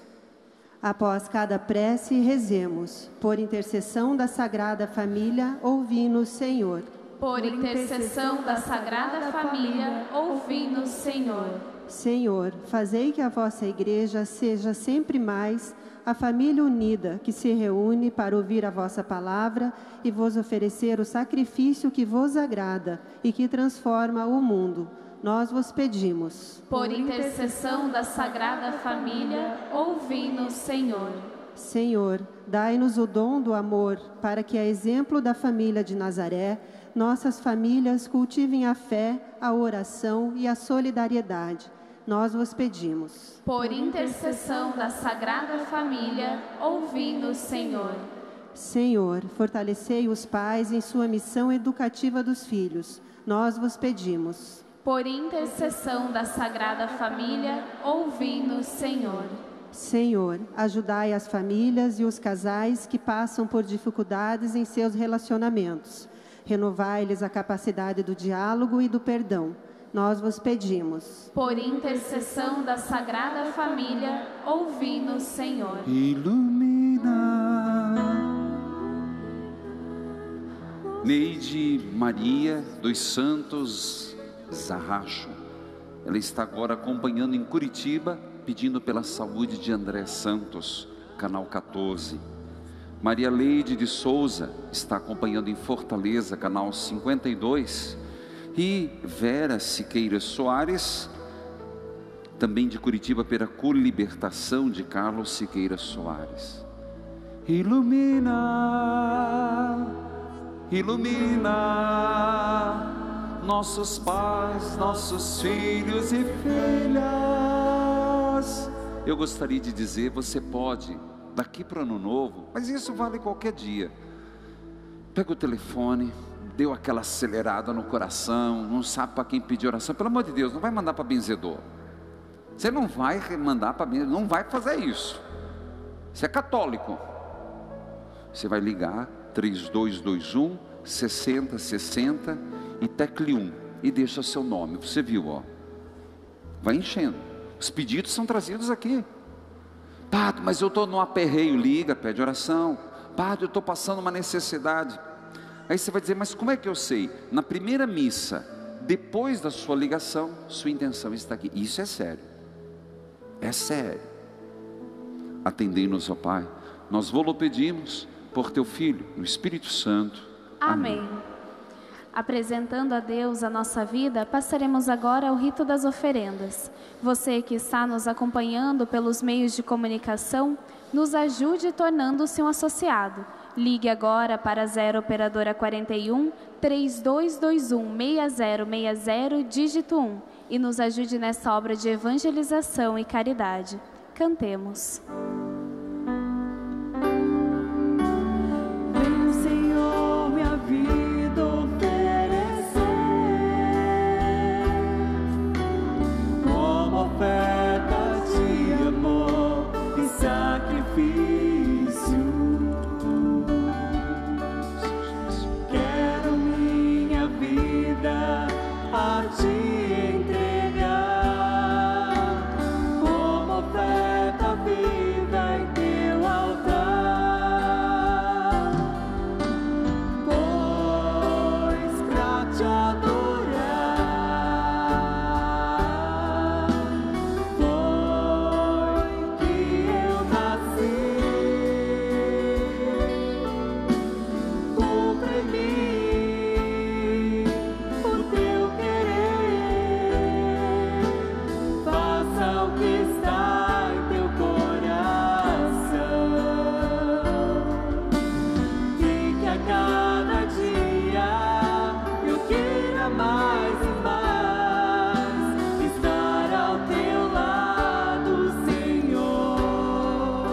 Após cada prece, rezemos. Por intercessão da Sagrada Família, ouvi-nos, Senhor. Por intercessão da Sagrada Família, ouvi-nos, Senhor. Senhor, fazei que a vossa Igreja seja sempre mais a família unida que se reúne para ouvir a vossa palavra e vos oferecer o sacrifício que vos agrada e que transforma o mundo. Nós vos pedimos. Por intercessão da Sagrada Família, ouvi-nos, Senhor. Senhor, dai-nos o dom do amor, para que, a exemplo da família de Nazaré, nossas famílias cultivem a fé, a oração e a solidariedade. Nós vos pedimos. Por intercessão da Sagrada Família, ouvi-nos, Senhor. Senhor, fortalecei os pais em sua missão educativa dos filhos. Nós vos pedimos. Por intercessão da Sagrada Família, ouvi-nos, Senhor. Senhor, ajudai as famílias e os casais que passam por dificuldades em seus relacionamentos. Renovai-lhes a capacidade do diálogo e do perdão. Nós vos pedimos. Por intercessão da Sagrada Família, ouvi-nos, Senhor. Ilumina. Neide Maria dos Santos Zarracho. Ela está agora acompanhando em Curitiba, pedindo pela saúde de André Santos, canal quatorze. Maria Leide de Souza está acompanhando em Fortaleza, canal cinquenta e dois. E Vera Siqueira Soares, também de Curitiba, pela Colibertação de Carlos Siqueira Soares. Ilumina, ilumina nossos pais, nossos filhos e filhas, eu gostaria de dizer, você pode, daqui para o ano novo, mas isso vale qualquer dia, pega o telefone, deu aquela acelerada no coração, não sabe para quem pedir oração, pelo amor de Deus, não vai mandar para benzedor, você não vai mandar para benzedor, não vai fazer isso, você é católico, você vai ligar, três dois dois um, sessenta sessenta e tecle um, e deixa seu nome, você viu, ó, vai enchendo, os pedidos são trazidos aqui. Padre, mas eu estou num aperreio, liga, pede oração. Padre, eu estou passando uma necessidade. Aí você vai dizer, mas como é que eu sei? Na primeira missa, depois da sua ligação, sua intenção está aqui. Isso é sério, é sério. Atendei-nos, ó Pai, nós vou-lo pedimos por teu Filho, no Espírito Santo. Amém. Amém. Apresentando a Deus a nossa vida, passaremos agora ao rito das oferendas. Você que está nos acompanhando pelos meios de comunicação, nos ajude tornando-se um associado. Ligue agora para zero operadora quarenta e um, três dois dois um, seis zero seis zero, dígito um, e nos ajude nessa obra de evangelização e caridade. Cantemos. Vem, Senhor, minha vida oferecer como oferta de amor e sacrifício. Quero minha vida a te entregar como oferta viva em teu altar, pois pra te adorar foi que eu nasci. Cumpre em mim o teu querer, faça o que está em teu coração, e que a cada dia eu queira mais e mais estar ao teu lado, Senhor,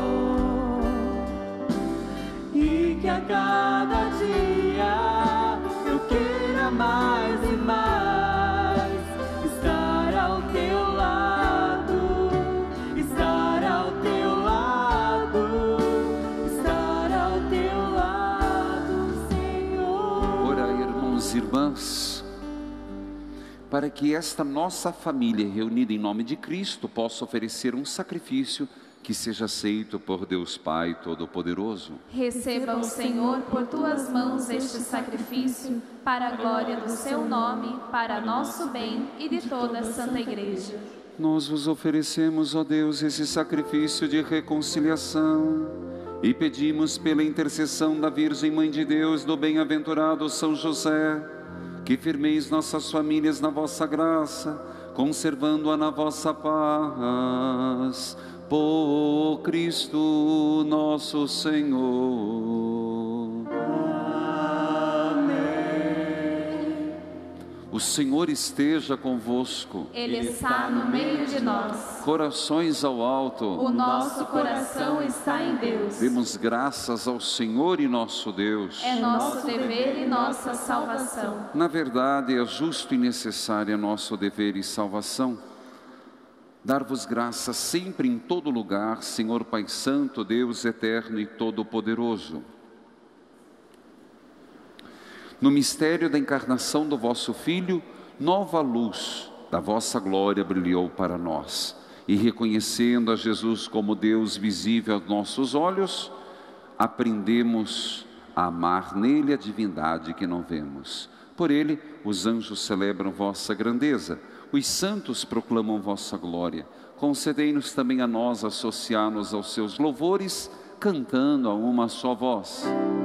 e que a cada dia eu queira mais e mais estar ao teu lado, estar ao teu lado, estar ao teu lado, Senhor. Ora, irmãos e irmãs, para que esta nossa família reunida em nome de Cristo possa oferecer um sacrifício que seja aceito por Deus Pai Todo-Poderoso. Receba o Senhor por tuas mãos este sacrifício, para a glória do seu nome, para nosso bem e de toda a Santa Igreja. Nós vos oferecemos, ó Deus, esse sacrifício de reconciliação e pedimos pela intercessão da Virgem Mãe de Deus, do bem-aventurado São José, que firmeis nossas famílias na vossa graça, conservando-a na vossa paz, por Cristo nosso Senhor. Amém. O Senhor esteja convosco. Ele está no meio de nós. Corações ao alto. O nosso coração está em Deus. Demos graças ao Senhor e nosso Deus. É nosso dever e nossa salvação. Na verdade, é justo e necessário nosso dever e salvação dar-vos graça sempre em todo lugar, Senhor Pai Santo, Deus eterno e todo-poderoso. No mistério da encarnação do vosso Filho, nova luz da vossa glória brilhou para nós. E reconhecendo a Jesus como Deus visível aos nossos olhos, aprendemos a amar nele a divindade que não vemos. Por ele, os anjos celebram vossa grandeza, os santos proclamam vossa glória. Concedei-nos também a nós associar-nos aos seus louvores, cantando a uma só voz.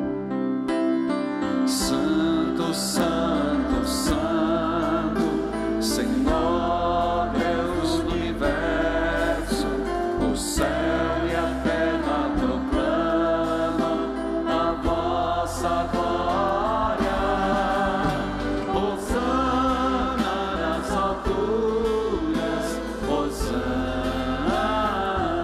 Santo, Santo, Santo, Senhor Deus do universo, o céu e a terra proclamam a vossa glória. Hosana nas alturas, Hosana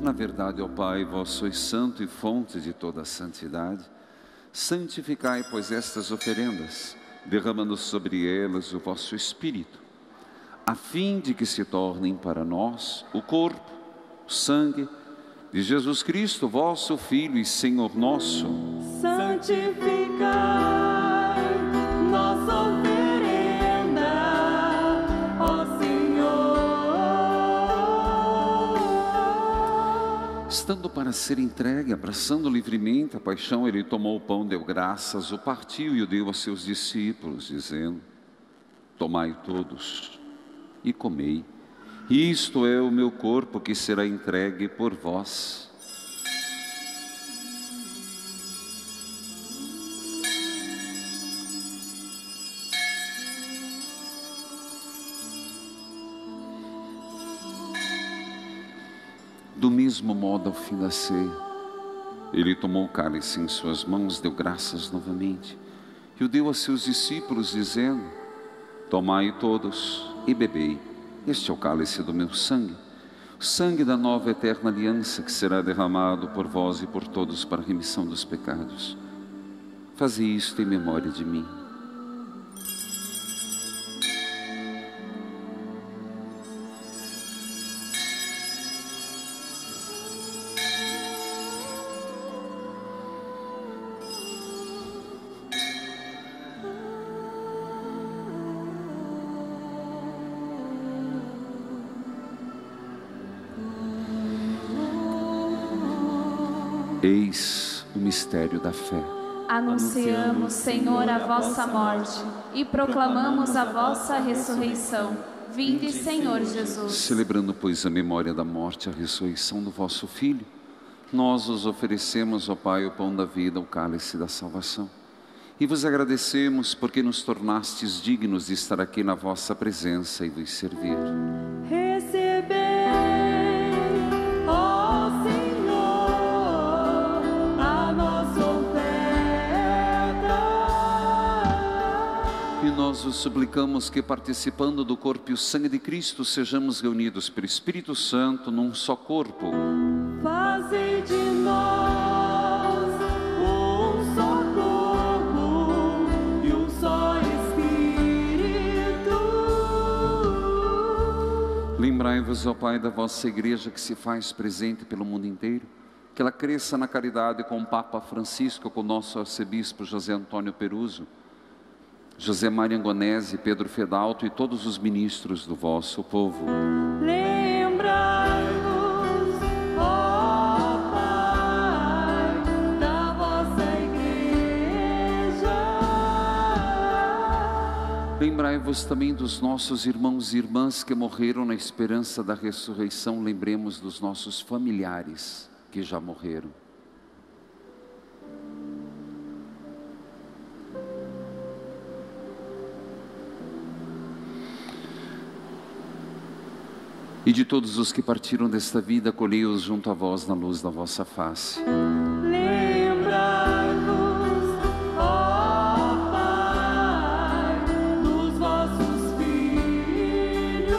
Na verdade, ó Pai, vós sois santo e fonte de toda a santidade. Santificai, pois, estas oferendas, derramando sobre elas o vosso Espírito, a fim de que se tornem para nós o corpo, o sangue de Jesus Cristo, vosso Filho e Senhor nosso. Santificai nossa oferenda, ó Senhor. Estando para ser entregue, abraçando livremente a paixão, ele tomou o pão, deu graças, o partiu e o deu a seus discípulos, dizendo: tomai todos e comei, isto é o meu corpo que será entregue por vós. Do mesmo modo, ao fim da ceia, ele tomou o cálice em suas mãos, deu graças novamente e o deu a seus discípulos, dizendo: tomai todos e bebei, este é o cálice do meu sangue, o sangue da nova eterna aliança, que será derramado por vós e por todos para a remissão dos pecados. Fazei isto em memória de mim. Eis o mistério da fé. Anunciamos, Senhor, a vossa morte e proclamamos a vossa ressurreição. Vinde, Senhor Jesus. Celebrando, pois, a memória da morte e a ressurreição do vosso Filho, nós os oferecemos, ó Pai, o pão da vida, o cálice da salvação. E vos agradecemos porque nos tornastes dignos de estar aqui na vossa presença e vos servir. Nós os suplicamos que, participando do corpo e o sangue de Cristo, sejamos reunidos pelo Espírito Santo num só corpo. Fazei de nós um só corpo e um só Espírito. Lembrai-vos, ó Pai, da vossa Igreja que se faz presente pelo mundo inteiro, que ela cresça na caridade com o Papa Francisco, com o nosso arcebispo José Antônio Peruso, José Maria Angonese, Pedro Fedalto e todos os ministros do vosso povo. Lembrai-vos, ó Pai, da vossa Igreja. Lembrai-vos também dos nossos irmãos e irmãs que morreram na esperança da ressurreição. Lembremos dos nossos familiares que já morreram. E de todos os que partiram desta vida, acolhei-os junto a vós na luz da vossa face. Lembrai-vos, ó Pai, dos vossos filhos.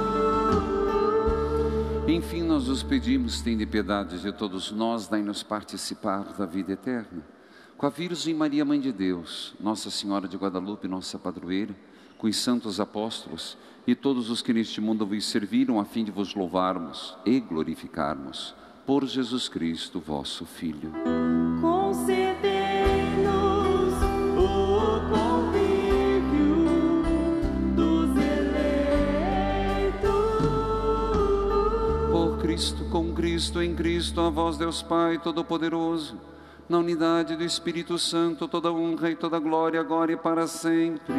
Enfim, nós os pedimos, tende piedade de todos nós, dai-nos participar da vida eterna. Com a Virgem Maria, Mãe de Deus, Nossa Senhora de Guadalupe, nossa padroeira, com os santos apóstolos e todos os que neste mundo vos serviram, a fim de vos louvarmos e glorificarmos, por Jesus Cristo, vosso Filho. Concedei-nos o convívio dos eleitos. Por Cristo, com Cristo, em Cristo, a vós, Deus Pai Todo-Poderoso, na unidade do Espírito Santo, toda honra e toda glória, agora e para sempre.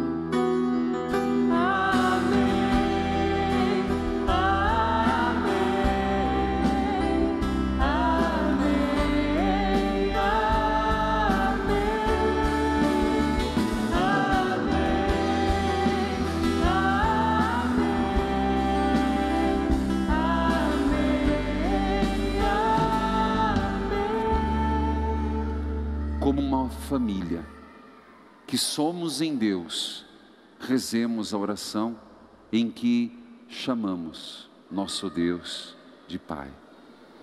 Como uma família que somos em Deus, rezemos a oração em que chamamos nosso Deus de Pai.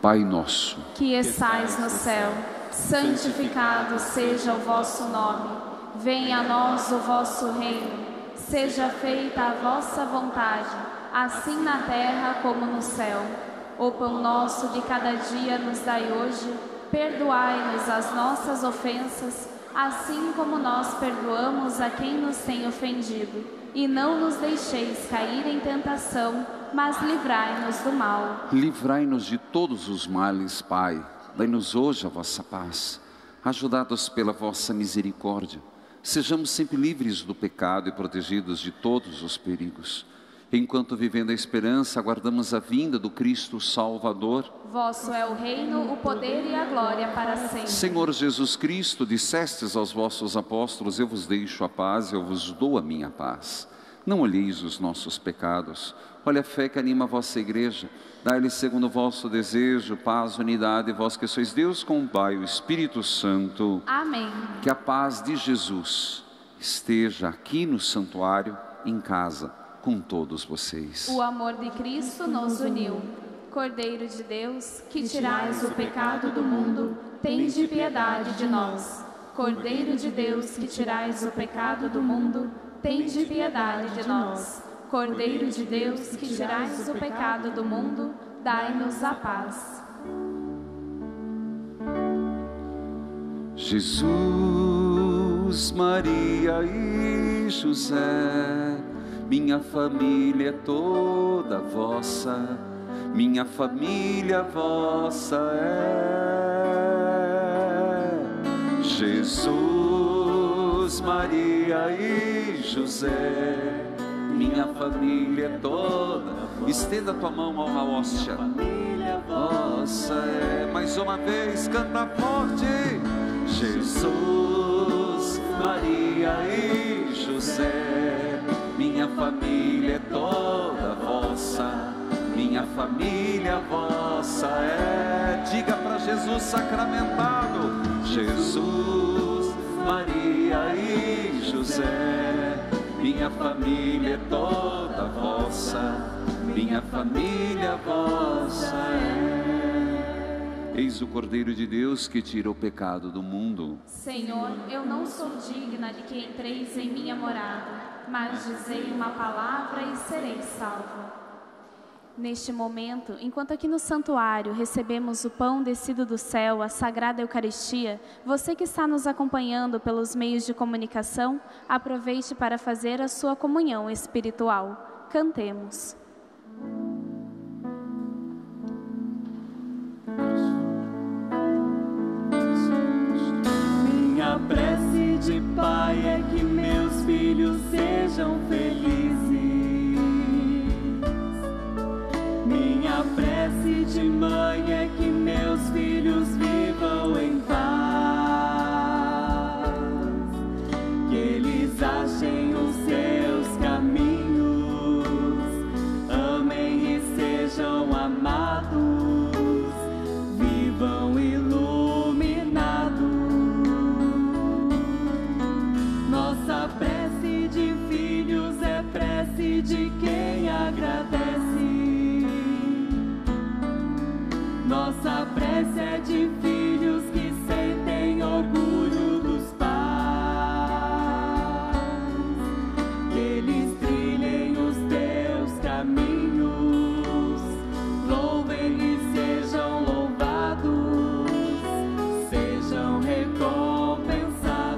Pai nosso, que estais no céu, santificado seja o vosso nome. Venha a nós o vosso reino. Seja feita a vossa vontade, assim na terra como no céu. O pão nosso de cada dia nos dai hoje. Perdoai-nos as nossas ofensas, assim como nós perdoamos a quem nos tem ofendido. E não nos deixeis cair em tentação, mas livrai-nos do mal. Livrai-nos de todos os males, Pai. Dai-nos hoje a vossa paz. Ajudados pela vossa misericórdia, sejamos sempre livres do pecado e protegidos de todos os perigos. Enquanto vivendo a esperança, aguardamos a vinda do Cristo Salvador. Vosso é o reino, o poder e a glória para sempre. Senhor Jesus Cristo, dissestes aos vossos apóstolos: eu vos deixo a paz, eu vos dou a minha paz. Não olheis os nossos pecados, olha a fé que anima a vossa igreja. Dai-lhe segundo o vosso desejo, paz, unidade, vós que sois Deus com o Pai e o Espírito Santo. Amém. Que a paz de Jesus esteja aqui no santuário, em casa, com todos vocês. O amor de Cristo nos uniu. Cordeiro de Deus, que tirais o pecado do mundo, tende piedade de nós. Cordeiro de Deus, que tirais o pecado do mundo, tende piedade de nós. Cordeiro de Deus, que tirais o pecado do mundo, dai-nos a paz. Jesus, Maria e José, minha família é toda vossa, minha família vossa é. Jesus, Maria e José, minha família é toda. Estenda tua mão a uma hóstia. Vossa é. Mais uma vez, canta forte. Jesus, Maria e José, minha família é toda vossa, minha família vossa é. Diga para Jesus sacramentado: Jesus, Maria e José, minha família é toda vossa, minha família vossa é. Eis o Cordeiro de Deus que tira o pecado do mundo. Senhor, eu não sou digna de que entreis em minha morada, mas dizei uma palavra e serei salvo. Neste momento, enquanto aqui no santuário recebemos o pão descido do céu, a Sagrada Eucaristia, você que está nos acompanhando pelos meios de comunicação, aproveite para fazer a sua comunhão espiritual. Cantemos. Minha prece de pai é que meus filhos sejam felizes. Minha prece de mãe é que meus filhos vivam em paz, que eles achem os seus caminhos, amem e sejam amados, vivam iluminados. Nossa prece de filhos é prece de quem agradece. Nossa prece é de filhos que sentem orgulho dos pais, que eles trilhem os teus caminhos, louvem e sejam louvados, sejam recompensados.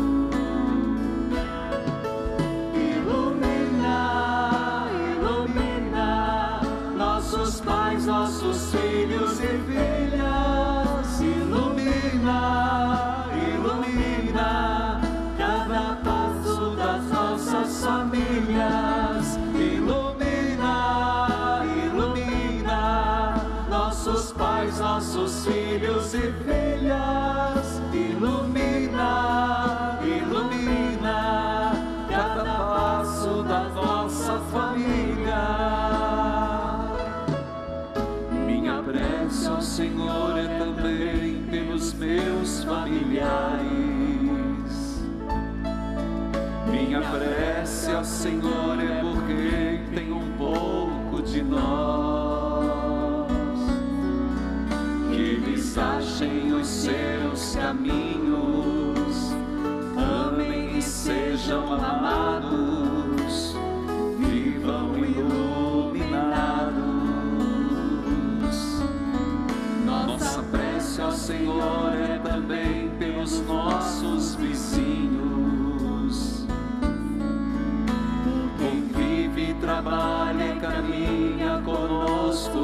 Ilumina, ilumina nossos pais, nossos filhos e filhas, ilumina, ilumina cada passo das nossas famílias, ilumina, ilumina nossos pais, nossos filhos e filhas, ilumina, ilumina cada passo da nossa família. Prece ao Senhor é também pelos meus familiares. Minha prece ao Senhor é por quem tem um pouco de nós.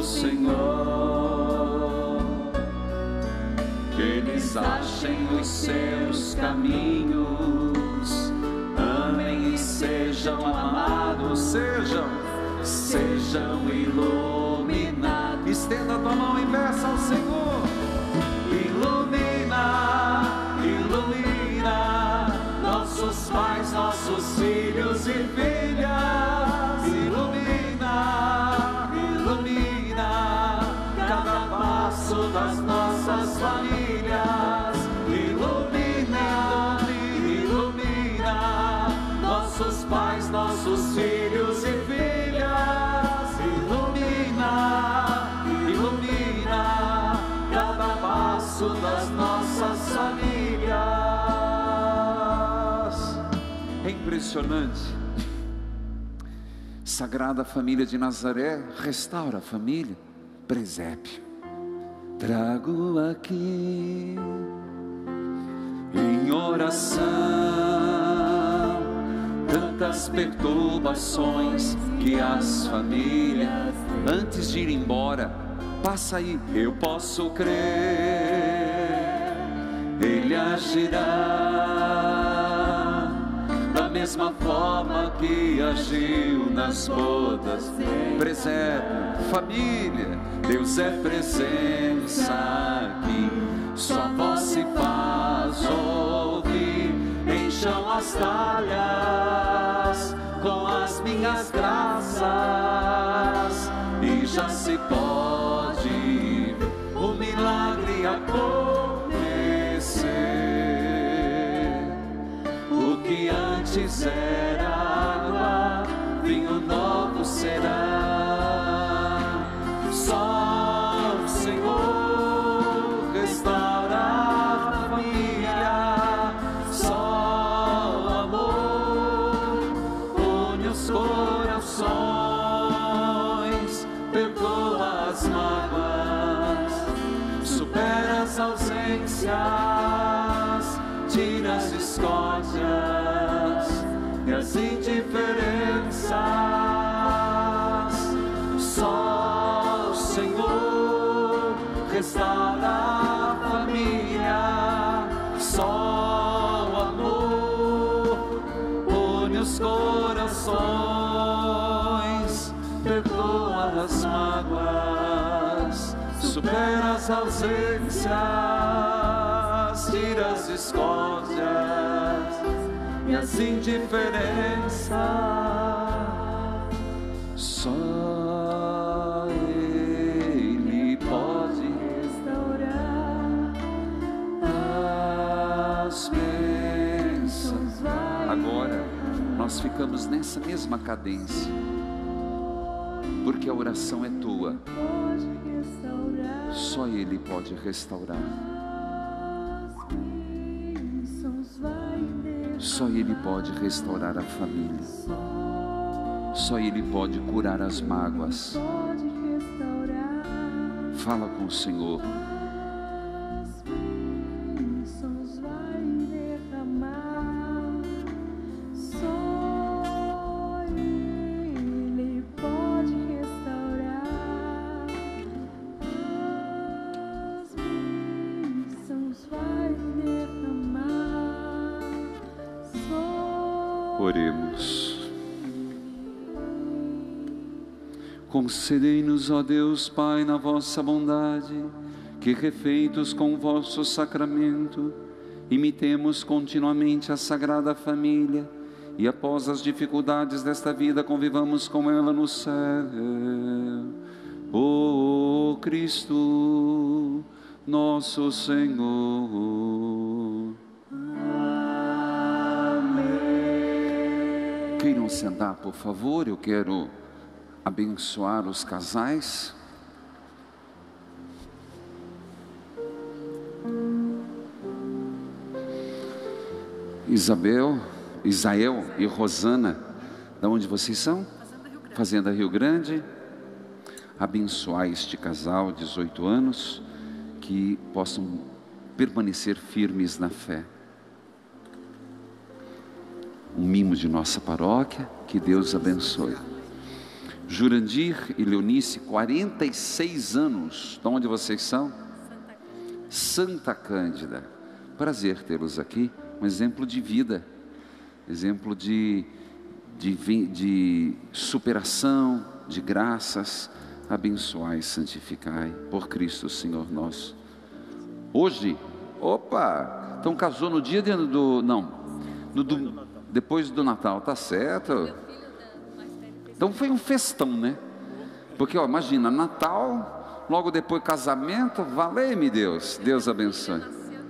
do Senhor, que eles achem os seus caminhos, amem e sejam amados, sejam, sejam iluminados. Estenda a tua mão e peça ao Senhor: ilumina, ilumina nossos pais, nossos filhos e filhas, ilumina, ilumina cada passo das nossas famílias, ilumina, ilumina nossos pais, nossos filhos e filhas, ilumina, ilumina cada passo das nossas famílias. É impressionante. Sagrada Família de Nazaré, restaura a família. Presépio. Trago aqui em oração tantas perturbações que as famílias, antes de ir embora, passa aí, eu posso crer, Ele agirá da mesma forma que agiu nas bodas. Presépio, família, Deus é presença aqui, sua voz se faz ouvir, encham as talhas com as minhas graças, e já se pode o milagre acontecer. O que antes era água, vinho novo será. Só o Senhor restaura a família, só o amor une os corações, perdoa as mágoas, supera as ausências, tira as discórdias e as indiferenças. Só o Senhor restaura a família, só o amor une os corações, perdoa as mágoas, supera as ausências, tira as discórdias e as indiferenças. Só Ele pode restaurar as bênçãos. Agora nós ficamos nessa mesma cadência, porque a oração é tua. Só Ele pode restaurar. Só Ele pode restaurar a família. Só Ele pode curar as mágoas. Fala com o Senhor. Oremos. Concedei-nos, ó Deus Pai, na vossa bondade, que refeitos com o vosso sacramento, imitemos continuamente a Sagrada Família e após as dificuldades desta vida convivamos com ela no céu. Ó Cristo, nosso Senhor. Queiram sentar, por favor, eu quero abençoar os casais. Isabel, Isael e Rosana, de onde vocês são? Fazenda Rio Grande. Abençoar este casal, dezoito anos, que possam permanecer firmes na fé. Um mimo de nossa paróquia, que Deus abençoe. Jurandir e Leonice, quarenta e seis anos. De onde vocês são? Santa Cândida. Prazer tê-los aqui. Um exemplo de vida, exemplo de, de, de superação, de graças. Abençoai e santificai por Cristo Senhor nosso. Hoje, opa, então casou no dia de, do, não, no, do, depois do Natal, tá certo? Então foi um festão, né? Porque, ó, imagina, Natal, logo depois casamento, valeu-me Deus, Deus abençoe.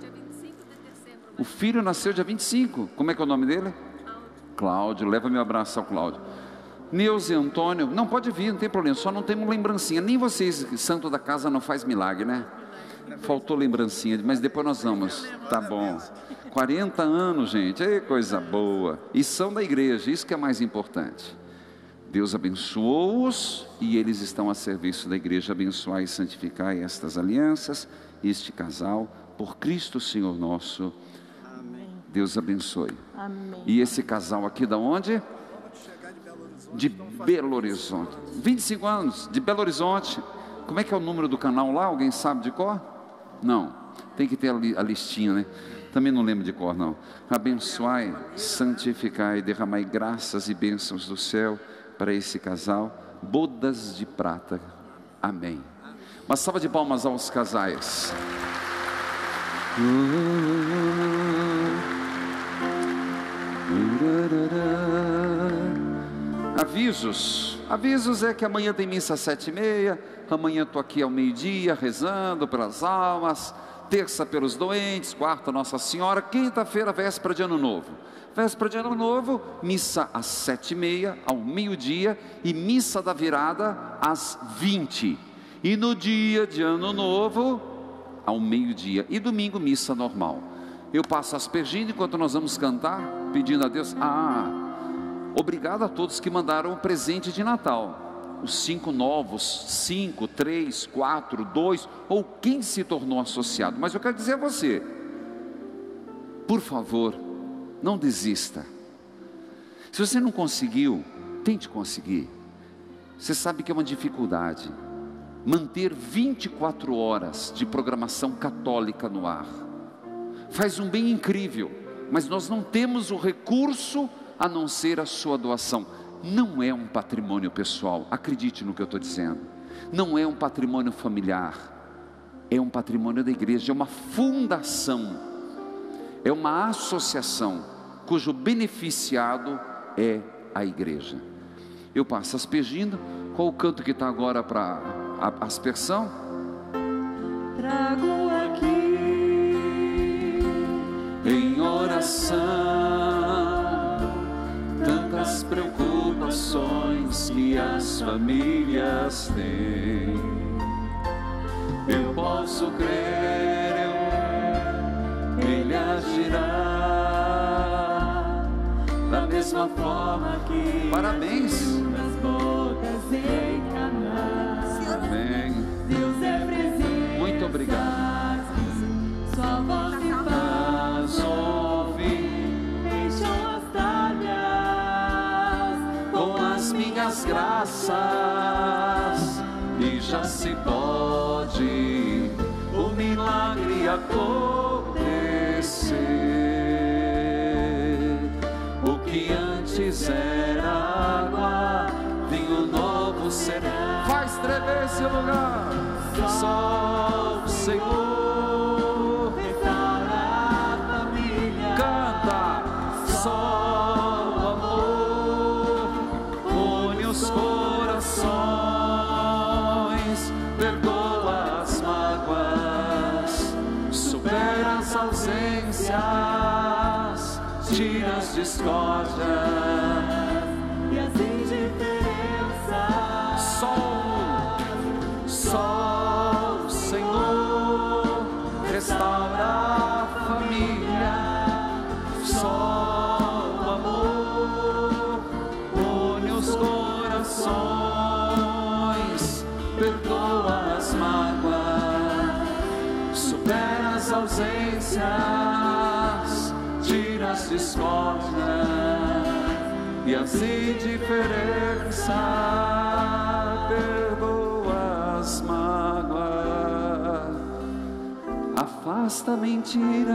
O filho nasceu dia vinte e cinco, como é que é o nome dele? Cláudio, leva meu abraço ao Cláudio. Neuza e Antônio, não, pode vir, não tem problema, só não temos lembrancinha, nem vocês, santo da casa não faz milagre, né? Faltou lembrancinha, mas depois nós vamos, tá bom. quarenta anos, gente, é coisa boa, e são da igreja, isso que é mais importante. Deus abençoou-os e eles estão a serviço da igreja. Abençoai e santificai estas alianças, este casal, por Cristo Senhor nosso. Amém. Deus abençoe. Amém. E esse casal aqui da onde? De Belo Horizonte. vinte e cinco anos, de Belo Horizonte. Como é que é o número do canal lá? Alguém sabe de cor? Não, tem que ter a listinha, né? Também não lembro de cor, não. Abençoai, santificai, derramai graças e bênçãos do céu para esse casal, bodas de prata. Amém. Uma salva de palmas aos casais. Avisos. Avisos é que amanhã tem missa às sete e meia. Amanhã estou aqui ao meio-dia rezando pelas almas. Terça pelos doentes. Quarta Nossa Senhora. Quinta-feira véspera de Ano Novo. Véspera de Ano Novo, missa às sete e meia, ao meio-dia, e missa da virada às vinte. E no dia de Ano Novo, ao meio-dia. E domingo, missa normal. Eu passo aspergindo enquanto nós vamos cantar, pedindo a Deus. Ah, obrigado a todos que mandaram o presente de Natal. Os cinco novos, cinco, três, quatro, dois, ou quem se tornou associado. Mas eu quero dizer a você, por favor, não desista. Se você não conseguiu, tente conseguir. Você sabe que é uma dificuldade manter vinte e quatro horas de programação católica no ar. Faz um bem incrível, mas nós não temos o recurso a não ser a sua doação. Não é um patrimônio pessoal, acredite no que eu estou dizendo. Não é um patrimônio familiar, é um patrimônio da igreja, é uma fundação, é uma associação cujo beneficiado é a igreja. Eu passo aspergindo. Qual o canto que está agora para a aspersão? Trago aqui em oração tantas preocupações que as famílias têm. Eu posso crer, Ele agirá da mesma forma que parabéns. as bodas em Caná. Amém. Deus é presente. Muito obrigado. Sua voz me faz ouvir. Encham as talhas com as minhas graças e já se pode o milagre acontecer. O que antes era água, vinho novo será. Faz tremer esse lugar. Só o Senhor restaura a família. Canta. Só o amor une os corações, perdoa as mágoas, supera as ausências, tira as discórdias e as indiferenças. Só, só o Senhor restaura a família. Só o amor une os corações, perdoa as mágoas, supera as ausências, tira as discórdias e as indiferenças. afasta a mentira,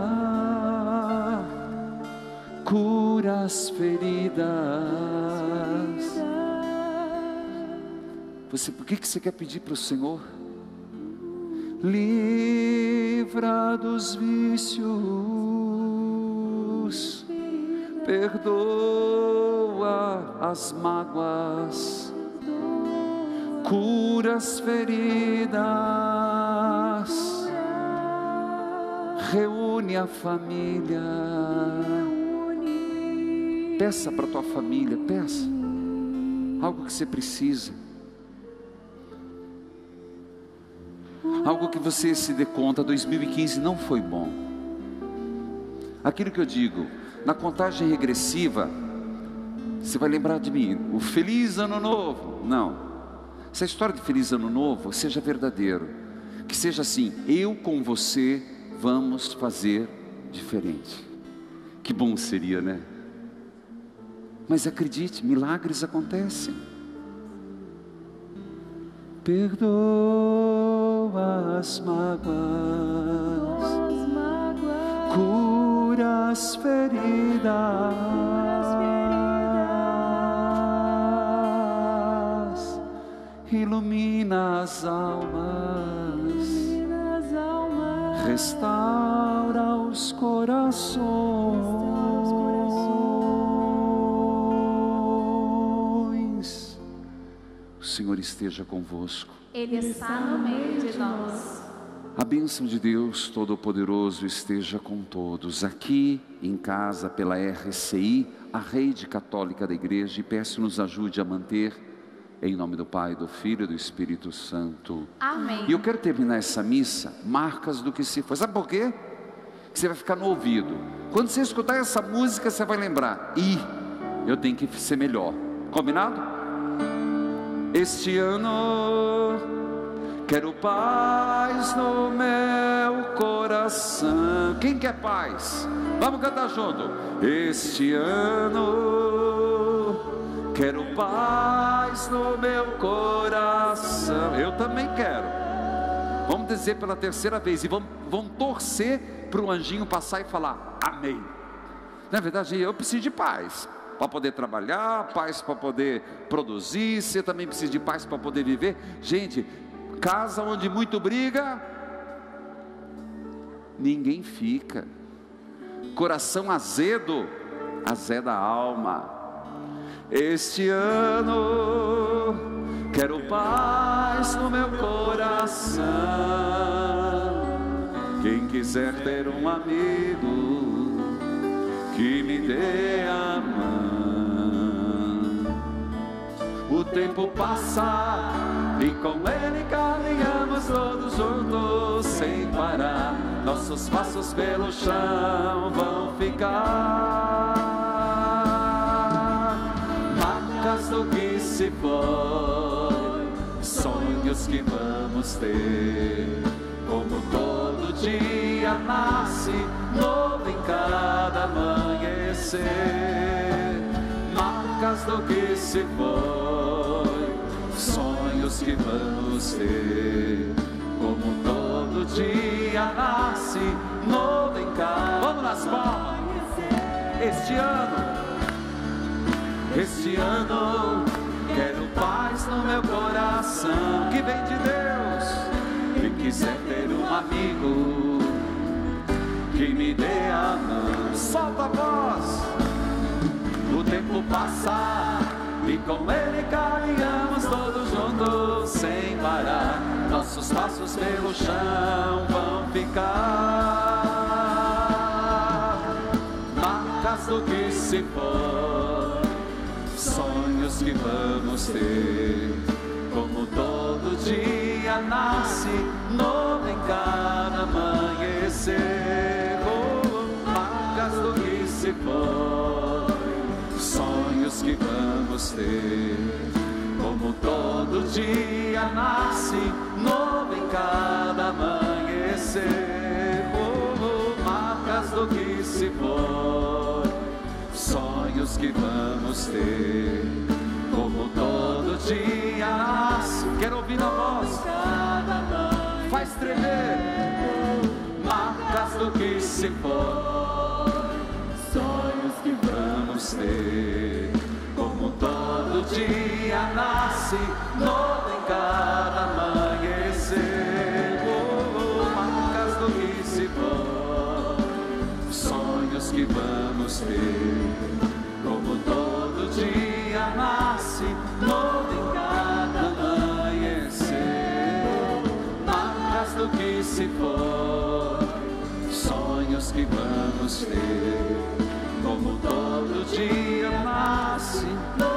cura as feridas. Você, por que que você quer pedir para o Senhor? Livra dos vícios, perdoa as mágoas, cura as feridas, reúne a família. Peça para a tua família, peça algo que você precisa, algo que você se dê conta. Dois mil e quinze não foi bom. Aquilo que eu digo, na contagem regressiva, você vai lembrar de mim, o feliz ano novo. Não, essa história de feliz ano novo seja verdadeiro, que seja assim: eu com você vamos fazer diferente. Que bom seria, né? Mas acredite, milagres acontecem. Perdoa as mágoas, cura as feridas, ilumina as almas, restaura os corações. O Senhor esteja convosco. Ele está no meio de nós. A bênção de Deus Todo-Poderoso esteja com todos, aqui em casa, pela R C I, a Rede Católica da Igreja, e peço nos ajude a manter, em nome do Pai, do Filho e do Espírito Santo. Amém. E eu quero terminar essa missa, marcas do que se foi. Sabe por quê? Você vai ficar no ouvido. Quando você escutar essa música, você vai lembrar: ih, eu tenho que ser melhor. Combinado? Este ano quero paz no meu coração. Quem quer paz? Vamos cantar junto. Este ano quero paz no meu coração. Eu também quero. Vamos dizer pela terceira vez e vamos, vamos torcer para o anjinho passar e falar amém. Na verdade, eu preciso de paz para poder trabalhar, paz para poder produzir. Você também precisa de paz para poder viver. Gente, casa onde muito briga, ninguém fica. Coração azedo, azeda a alma. Este ano quero paz no meu coração. Quem quiser ter um amigo que me dê a mão. O tempo passa e com ele caminhamos todos juntos sem parar. Nossos passos pelo chão vão ficar, marcas do que se foi, sonhos que vamos ter. Como todo dia nasce novo em cada amanhecer, marcas do que se foi, sonhos que vamos ter. Como todo dia nasce novo em cada. Vamos nas palmas. Este ano, este ano quero paz no meu coração, que vem de Deus. Quem quiser ter um amigo que me dê a mão, solta a voz. O tempo passa e com ele caminhamos todos juntos sem parar. Nossos passos pelo chão vão ficar, marcas do que se foi, sonhos que vamos ter. Como todo dia nasce novo em cada amanhecer. Oh, marcas do que se foi, sonhos que vamos ter. Como todo dia nasce novo em cada amanhecer. Oh, marcas do que se foi, sonhos que vamos ter. Como todo dia nasce. Quero ouvir a voz. Faz tremer se for, sonhos que vamos ter, como todo dia nasce, novo em cada amanhecer. Oh, marcas do que se for, sonhos que vamos ter, como todo dia nasce, novo em cada amanhecer. Marcas do que se for, sonhos que vamos ter, como todo dia nasce.